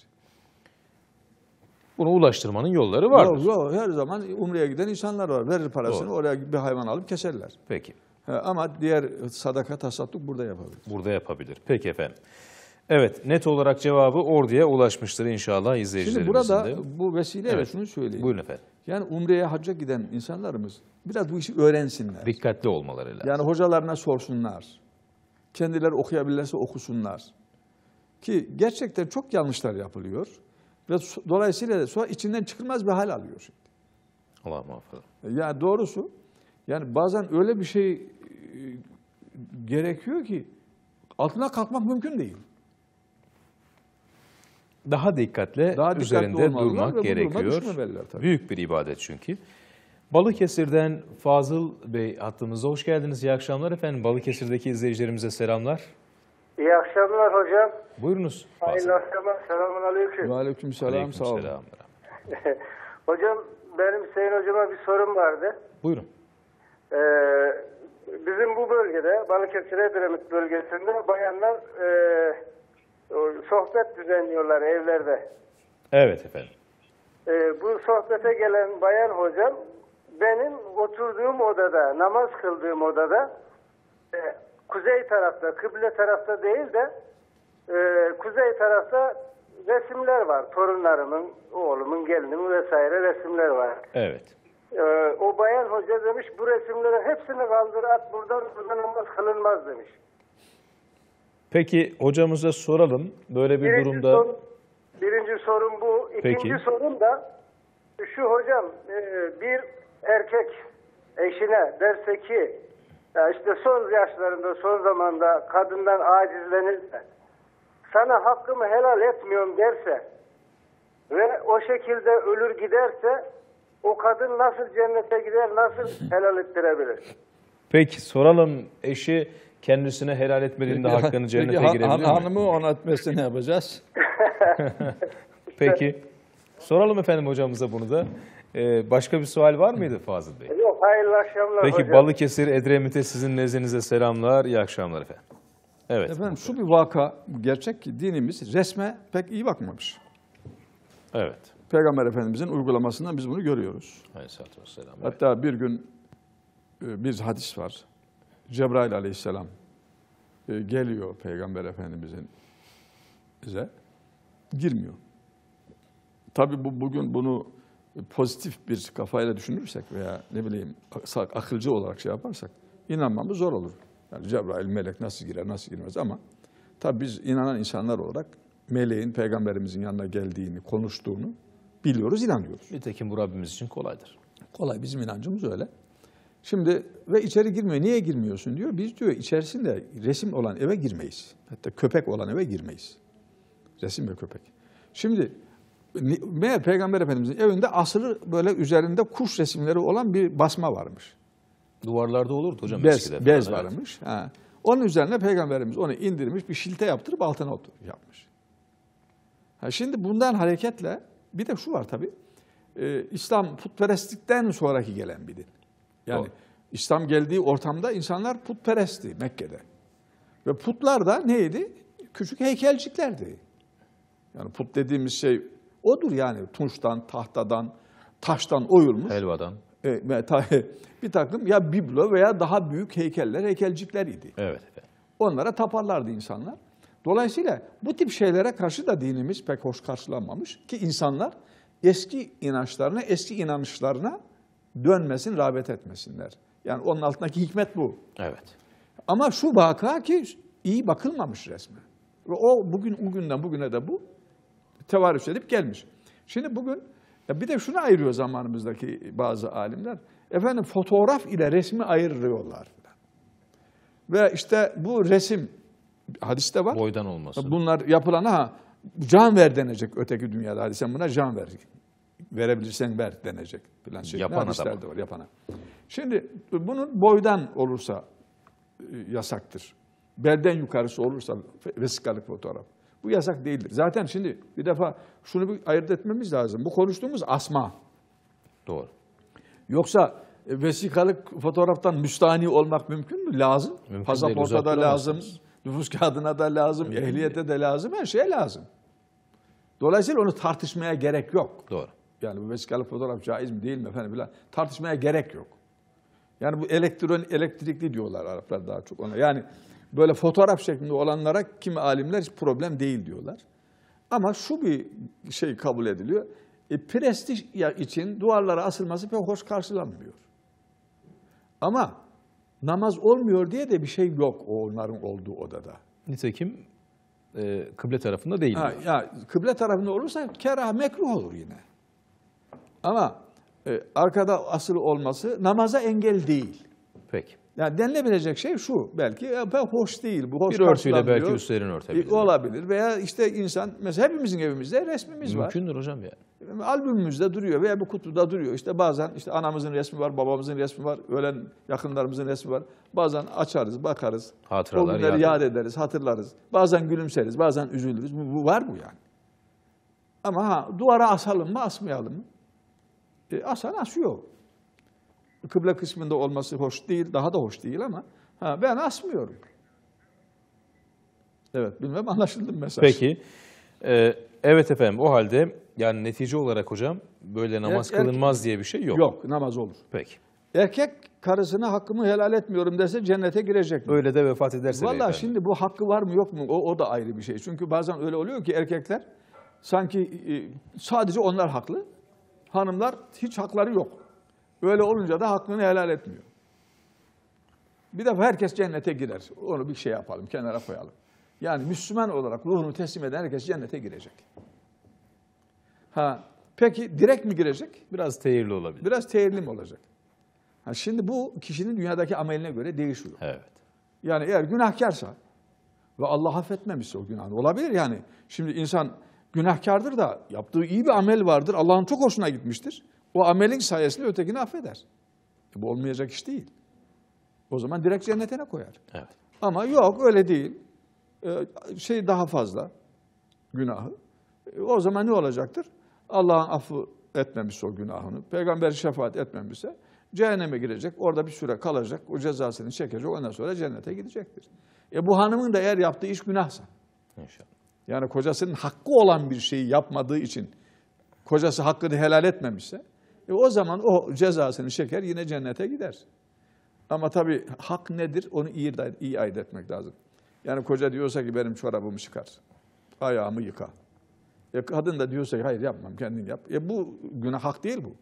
Speaker 1: Bunu ulaştırmanın yolları vardır.
Speaker 2: Yok, yok, her zaman Umre'ye giden insanlar var. Verir parasını,
Speaker 1: Doğru.
Speaker 2: oraya bir hayvan alıp keserler.
Speaker 1: Peki.
Speaker 2: Ama diğer sadaka, tasadduk burada yapabilir.
Speaker 1: Burada yapabilir. Peki efendim. Evet, net olarak cevabı orduya ulaşmıştır inşallah
Speaker 2: Şimdi
Speaker 1: izleyicilerimizin
Speaker 2: burada
Speaker 1: de.
Speaker 2: bu vesileyle
Speaker 1: Evet.
Speaker 2: şunu söyleyeyim.
Speaker 1: Buyurun efendim.
Speaker 2: Yani Umre'ye, hacca giden insanlarımız biraz bu işi öğrensinler.
Speaker 1: Dikkatli olmaları lazım.
Speaker 2: Yani hocalarına sorsunlar. Kendileri okuyabilirlerse okusunlar. Ki gerçekten çok yanlışlar yapılıyor. Ve dolayısıyla sonra içinden çıkılmaz bir hal alıyor şimdi.
Speaker 1: Allah muhafaza.
Speaker 2: Yani doğrusu, yani bazen öyle bir şey e, gerekiyor ki altına kalkmak mümkün değil.
Speaker 1: Daha dikkatle
Speaker 2: Daha dikkatli
Speaker 1: üzerinde
Speaker 2: olmalılar ve
Speaker 1: durmak
Speaker 2: bu duruma
Speaker 1: gerekiyor.
Speaker 2: düşmemeliler tabii.
Speaker 1: Büyük bir ibadet çünkü. Balıkesir'den Fazıl Bey hattımıza hoş geldiniz. İyi akşamlar efendim. Balıkesir'deki izleyicilerimize selamlar.
Speaker 10: İyi akşamlar hocam.
Speaker 1: Buyurunuz. Fazıl.
Speaker 10: Hayırlı akşamlar. Selamun aleyküm.
Speaker 2: Ve aleyküm selam, sağ olun.
Speaker 1: Aleykümselam.
Speaker 10: Hocam benim Sayın Hocama bir sorum vardı.
Speaker 1: Buyurun.
Speaker 10: Ee, bizim bu bölgede, Balıkesir Edremit bölgesinde bayanlar e, sohbet düzenliyorlar evlerde.
Speaker 1: Evet efendim.
Speaker 10: Ee, bu sohbete gelen bayan hocam benim oturduğum odada, namaz kıldığım odada e, kuzey tarafta, kıble tarafta değil de e, kuzey tarafta resimler var. Torunlarımın, oğlumun, gelinimin vesaire resimler var.
Speaker 1: Evet.
Speaker 10: Ee, o bayan hoca demiş bu resimlerin hepsini kaldır at buradan buradan namaz kılınmaz demiş.
Speaker 1: Peki hocamıza soralım. Böyle bir
Speaker 10: Birinci
Speaker 1: durumda...
Speaker 10: Sorun, birinci sorun bu. İkinci
Speaker 1: Peki.
Speaker 10: sorun da şu hocam e, bir erkek eşine derse ki ya işte son yaşlarında son zamanda kadından acizlenirse sana hakkımı helal etmiyorum derse ve o şekilde ölür giderse o kadın nasıl cennete gider, nasıl helal ettirebilir?
Speaker 1: Peki soralım, eşi kendisine helal etmediğinde hakkını cennete
Speaker 2: Peki,
Speaker 1: girebilir
Speaker 2: han,
Speaker 1: mi?
Speaker 2: hanımı ona etmezse ne yapacağız?
Speaker 1: Peki. Soralım efendim hocamıza bunu da. Ee, başka bir sual var mıydı Fazıl Bey?
Speaker 10: Yok, hayırlı akşamlar
Speaker 1: Peki
Speaker 10: hocam.
Speaker 1: Balıkesir, Edremit'e sizin nezdinize selamlar, iyi akşamlar efendim. Evet.
Speaker 2: Efendim şu bir vaka gerçek ki dinimiz resme pek iyi bakmamış.
Speaker 1: Evet.
Speaker 2: Peygamber Efendimizin uygulamasından biz bunu görüyoruz.
Speaker 1: Aleyhisselatü vesselam. Evet.
Speaker 2: Hatta bir gün e, bir hadis var. Cebrail aleyhisselam e, geliyor Peygamber Efendimizin bize, girmiyor. Tabii bu, bugün bunu pozitif bir kafayla düşünürsek veya ne bileyim akılcı olarak şey yaparsak inanmamız zor olur. Yani Cebrail, melek nasıl girer, nasıl girmez ama tabii biz inanan insanlar olarak meleğin Peygamberimizin yanına geldiğini, konuştuğunu biliyoruz, inanıyoruz.
Speaker 1: Nitekim bu Rabbimiz için kolaydır.
Speaker 2: Kolay, bizim inancımız öyle. Şimdi ve içeri girmiyor. Niye girmiyorsun diyor. Biz diyor içerisinde resim olan eve girmeyiz. Hatta köpek olan eve girmeyiz. Resim ve köpek. Şimdi meğer Peygamber Efendimizin evinde asılı böyle üzerinde kuş resimleri olan bir basma varmış.
Speaker 1: Duvarlarda olurdu hocam
Speaker 2: Bez,
Speaker 1: eskiden.
Speaker 2: bez
Speaker 1: Evet.
Speaker 2: varmış. Ha. Onun üzerine Peygamberimiz onu indirmiş, bir şilte yaptırıp altına otur yapmış. Ha, şimdi bundan hareketle bir de şu var tabii. Ee, İslam putperestlikten sonraki gelen bir din. Yani
Speaker 1: Doğru.
Speaker 2: İslam geldiği ortamda insanlar putperestti Mekke'de. Ve putlar da neydi? Küçük heykelciklerdi. Yani put dediğimiz şey odur yani. Tunçtan, tahtadan, taştan oyulmuş.
Speaker 1: Helvadan.
Speaker 2: E, bir takım ya biblo veya daha büyük heykeller, heykelcikler idi.
Speaker 1: Evet efendim.
Speaker 2: Onlara taparlardı insanlar. Dolayısıyla bu tip şeylere karşı da dinimiz pek hoş karşılanmamış ki insanlar eski inançlarına, eski inanışlarına dönmesin, rağbet etmesinler. Yani onun altındaki hikmet bu.
Speaker 1: Evet.
Speaker 2: Ama şu vaka ki iyi bakılmamış resmen. Ve o bugün o günden bugüne de bu tevarüs edip gelmiş. Şimdi bugün ya bir de şunu ayırıyor zamanımızdaki bazı alimler. Efendim fotoğraf ile resmi ayırıyorlar. Ve işte bu resim hadiste var.
Speaker 1: Boydan olması.
Speaker 2: Bunlar yapılana ha can ver denecek öteki dünyada. Hadi sen buna can ver. Verebilirsen ver denecek. Falan
Speaker 1: Yapan
Speaker 2: hadislerde
Speaker 1: adam.
Speaker 2: var yapana. Şimdi bunun boydan olursa e, yasaktır. Belden yukarısı olursa vesikalık fotoğraf. Bu yasak değildir. Zaten şimdi bir defa şunu bir ayırt etmemiz lazım. Bu konuştuğumuz asma.
Speaker 1: Doğru.
Speaker 2: Yoksa E, vesikalık fotoğraftan müstahni olmak mümkün mü? Lazım.
Speaker 1: Mümkün değil,
Speaker 2: Pasaporta
Speaker 1: uzak
Speaker 2: da lazım,
Speaker 1: duramazsınız.
Speaker 2: nüfus kağıdına da lazım, ehliyete de lazım, her şeye lazım. Dolayısıyla onu tartışmaya gerek yok.
Speaker 1: Doğru.
Speaker 2: Yani bu vesikalık fotoğraf caiz mi değil mi efendim falan tartışmaya gerek yok. Yani bu elektron elektrikli diyorlar Araplar daha çok ona. Yani böyle fotoğraf şeklinde olanlara kimi alimler hiç problem değil diyorlar. Ama şu bir şey kabul ediliyor. E, prestij için duvarlara asılması pek hoş karşılanmıyor. Ama namaz olmuyor diye de bir şey yok onların olduğu odada.
Speaker 1: Nitekim e, kıble tarafında değil.
Speaker 2: Ha, ya kıble tarafında olursa kerah mekruh olur yine. Ama e, arkada asılı olması namaza engel değil.
Speaker 1: Peki.
Speaker 2: Yani denilebilecek şey şu, belki ya, hoş değil, bu hoş
Speaker 1: Bir örtüyle
Speaker 2: karşılanmıyor.
Speaker 1: belki üstlerini örtebilir.
Speaker 2: E, olabilir veya işte insan, mesela hepimizin evimizde resmimiz var.
Speaker 1: Mümkündür hocam ya.
Speaker 2: Albümümüzde duruyor veya bir kutuda duruyor. İşte bazen işte anamızın resmi var, babamızın resmi var, ölen yakınlarımızın resmi var. Bazen açarız, bakarız.
Speaker 1: Hatıralar,
Speaker 2: o günleri
Speaker 1: yad
Speaker 2: yad ederiz, hatırlarız. Bazen gülümseriz, bazen üzülürüz. Bu, bu var bu yani. Ama ha, duvara asalım mı, asmayalım mı? E, asan asıyor. Kıble kısmında olması hoş değil, daha da hoş değil ama ha, ben asmıyorum. Evet, bilmem anlaşıldı mı mesaj?
Speaker 1: Peki. Ee, evet efendim, o halde yani netice olarak hocam böyle namaz
Speaker 2: Er- er-
Speaker 1: kılınmaz diye bir şey yok.
Speaker 2: Yok, namaz olur.
Speaker 1: Peki.
Speaker 2: Erkek karısına hakkımı helal etmiyorum dese cennete girecek mi?
Speaker 1: Öyle de vefat ederse
Speaker 2: Vallahi
Speaker 1: beyefendi.
Speaker 2: şimdi bu hakkı var mı yok mu o, o da ayrı bir şey. Çünkü bazen öyle oluyor ki erkekler sanki e, sadece onlar haklı. Hanımlar hiç hakları yok. Öyle olunca da hakkını helal etmiyor. Bir defa herkes cennete girer. Onu bir şey yapalım, kenara koyalım. Yani Müslüman olarak ruhunu teslim eden herkes cennete girecek. Ha, peki direkt mi girecek?
Speaker 1: Biraz tehirli olabilir.
Speaker 2: Biraz tehirli mi olacak? Ha, şimdi bu kişinin dünyadaki ameline göre değişiyor.
Speaker 1: Evet.
Speaker 2: Yani eğer günahkarsa ve Allah affetmemişse o günahını olabilir yani. Şimdi insan günahkardır da yaptığı iyi bir amel vardır. Allah'ın çok hoşuna gitmiştir. O amelin sayesinde ötekini affeder. E, bu olmayacak iş değil. O zaman direkt cennetine koyar.
Speaker 1: Evet.
Speaker 2: Ama yok öyle değil. Ee, şey daha fazla günahı. E, o zaman ne olacaktır? Allah'ın affı etmemişse o günahını, peygamber şefaat etmemişse cehenneme girecek, orada bir süre kalacak, o cezasını çekecek, ondan sonra cennete gidecektir. E bu hanımın da eğer yaptığı iş günahsa,
Speaker 1: İnşallah.
Speaker 2: yani kocasının hakkı olan bir şeyi yapmadığı için kocası hakkını helal etmemişse, e o zaman o cezasını çeker, yine cennete gider. Ama tabii hak nedir? Onu iyi, iyi ayırt etmek lazım. Yani koca diyorsa ki benim çorabımı çıkar, ayağımı yıka. E kadın da diyorsa ki hayır yapmam, kendin yap. E bu günah hak değil bu.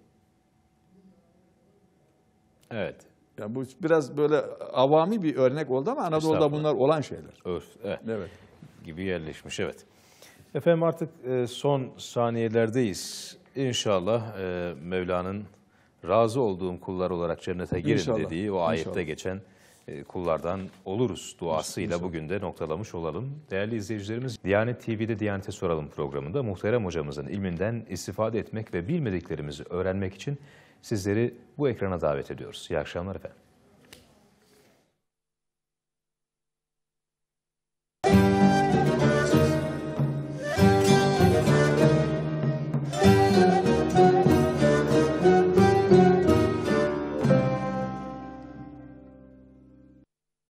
Speaker 1: Evet.
Speaker 2: Yani bu biraz böyle avami bir örnek oldu ama Anadolu'da bunlar olan şeyler.
Speaker 1: Örf. Evet.
Speaker 2: Evet.
Speaker 1: Gibi yerleşmiş. Evet. Efendim artık e, son saniyelerdeyiz. İnşallah e, Mevla'nın razı olduğum kullar olarak cennete girin
Speaker 2: İnşallah.
Speaker 1: dediği o ayette
Speaker 2: İnşallah.
Speaker 1: geçen e, kullardan oluruz duasıyla bugün de noktalamış olalım. Değerli izleyicilerimiz, Diyanet T V'de Diyanet'e Soralım programında muhterem hocamızın ilminden istifade etmek ve bilmediklerimizi öğrenmek için sizleri bu ekrana davet ediyoruz. İyi akşamlar efendim.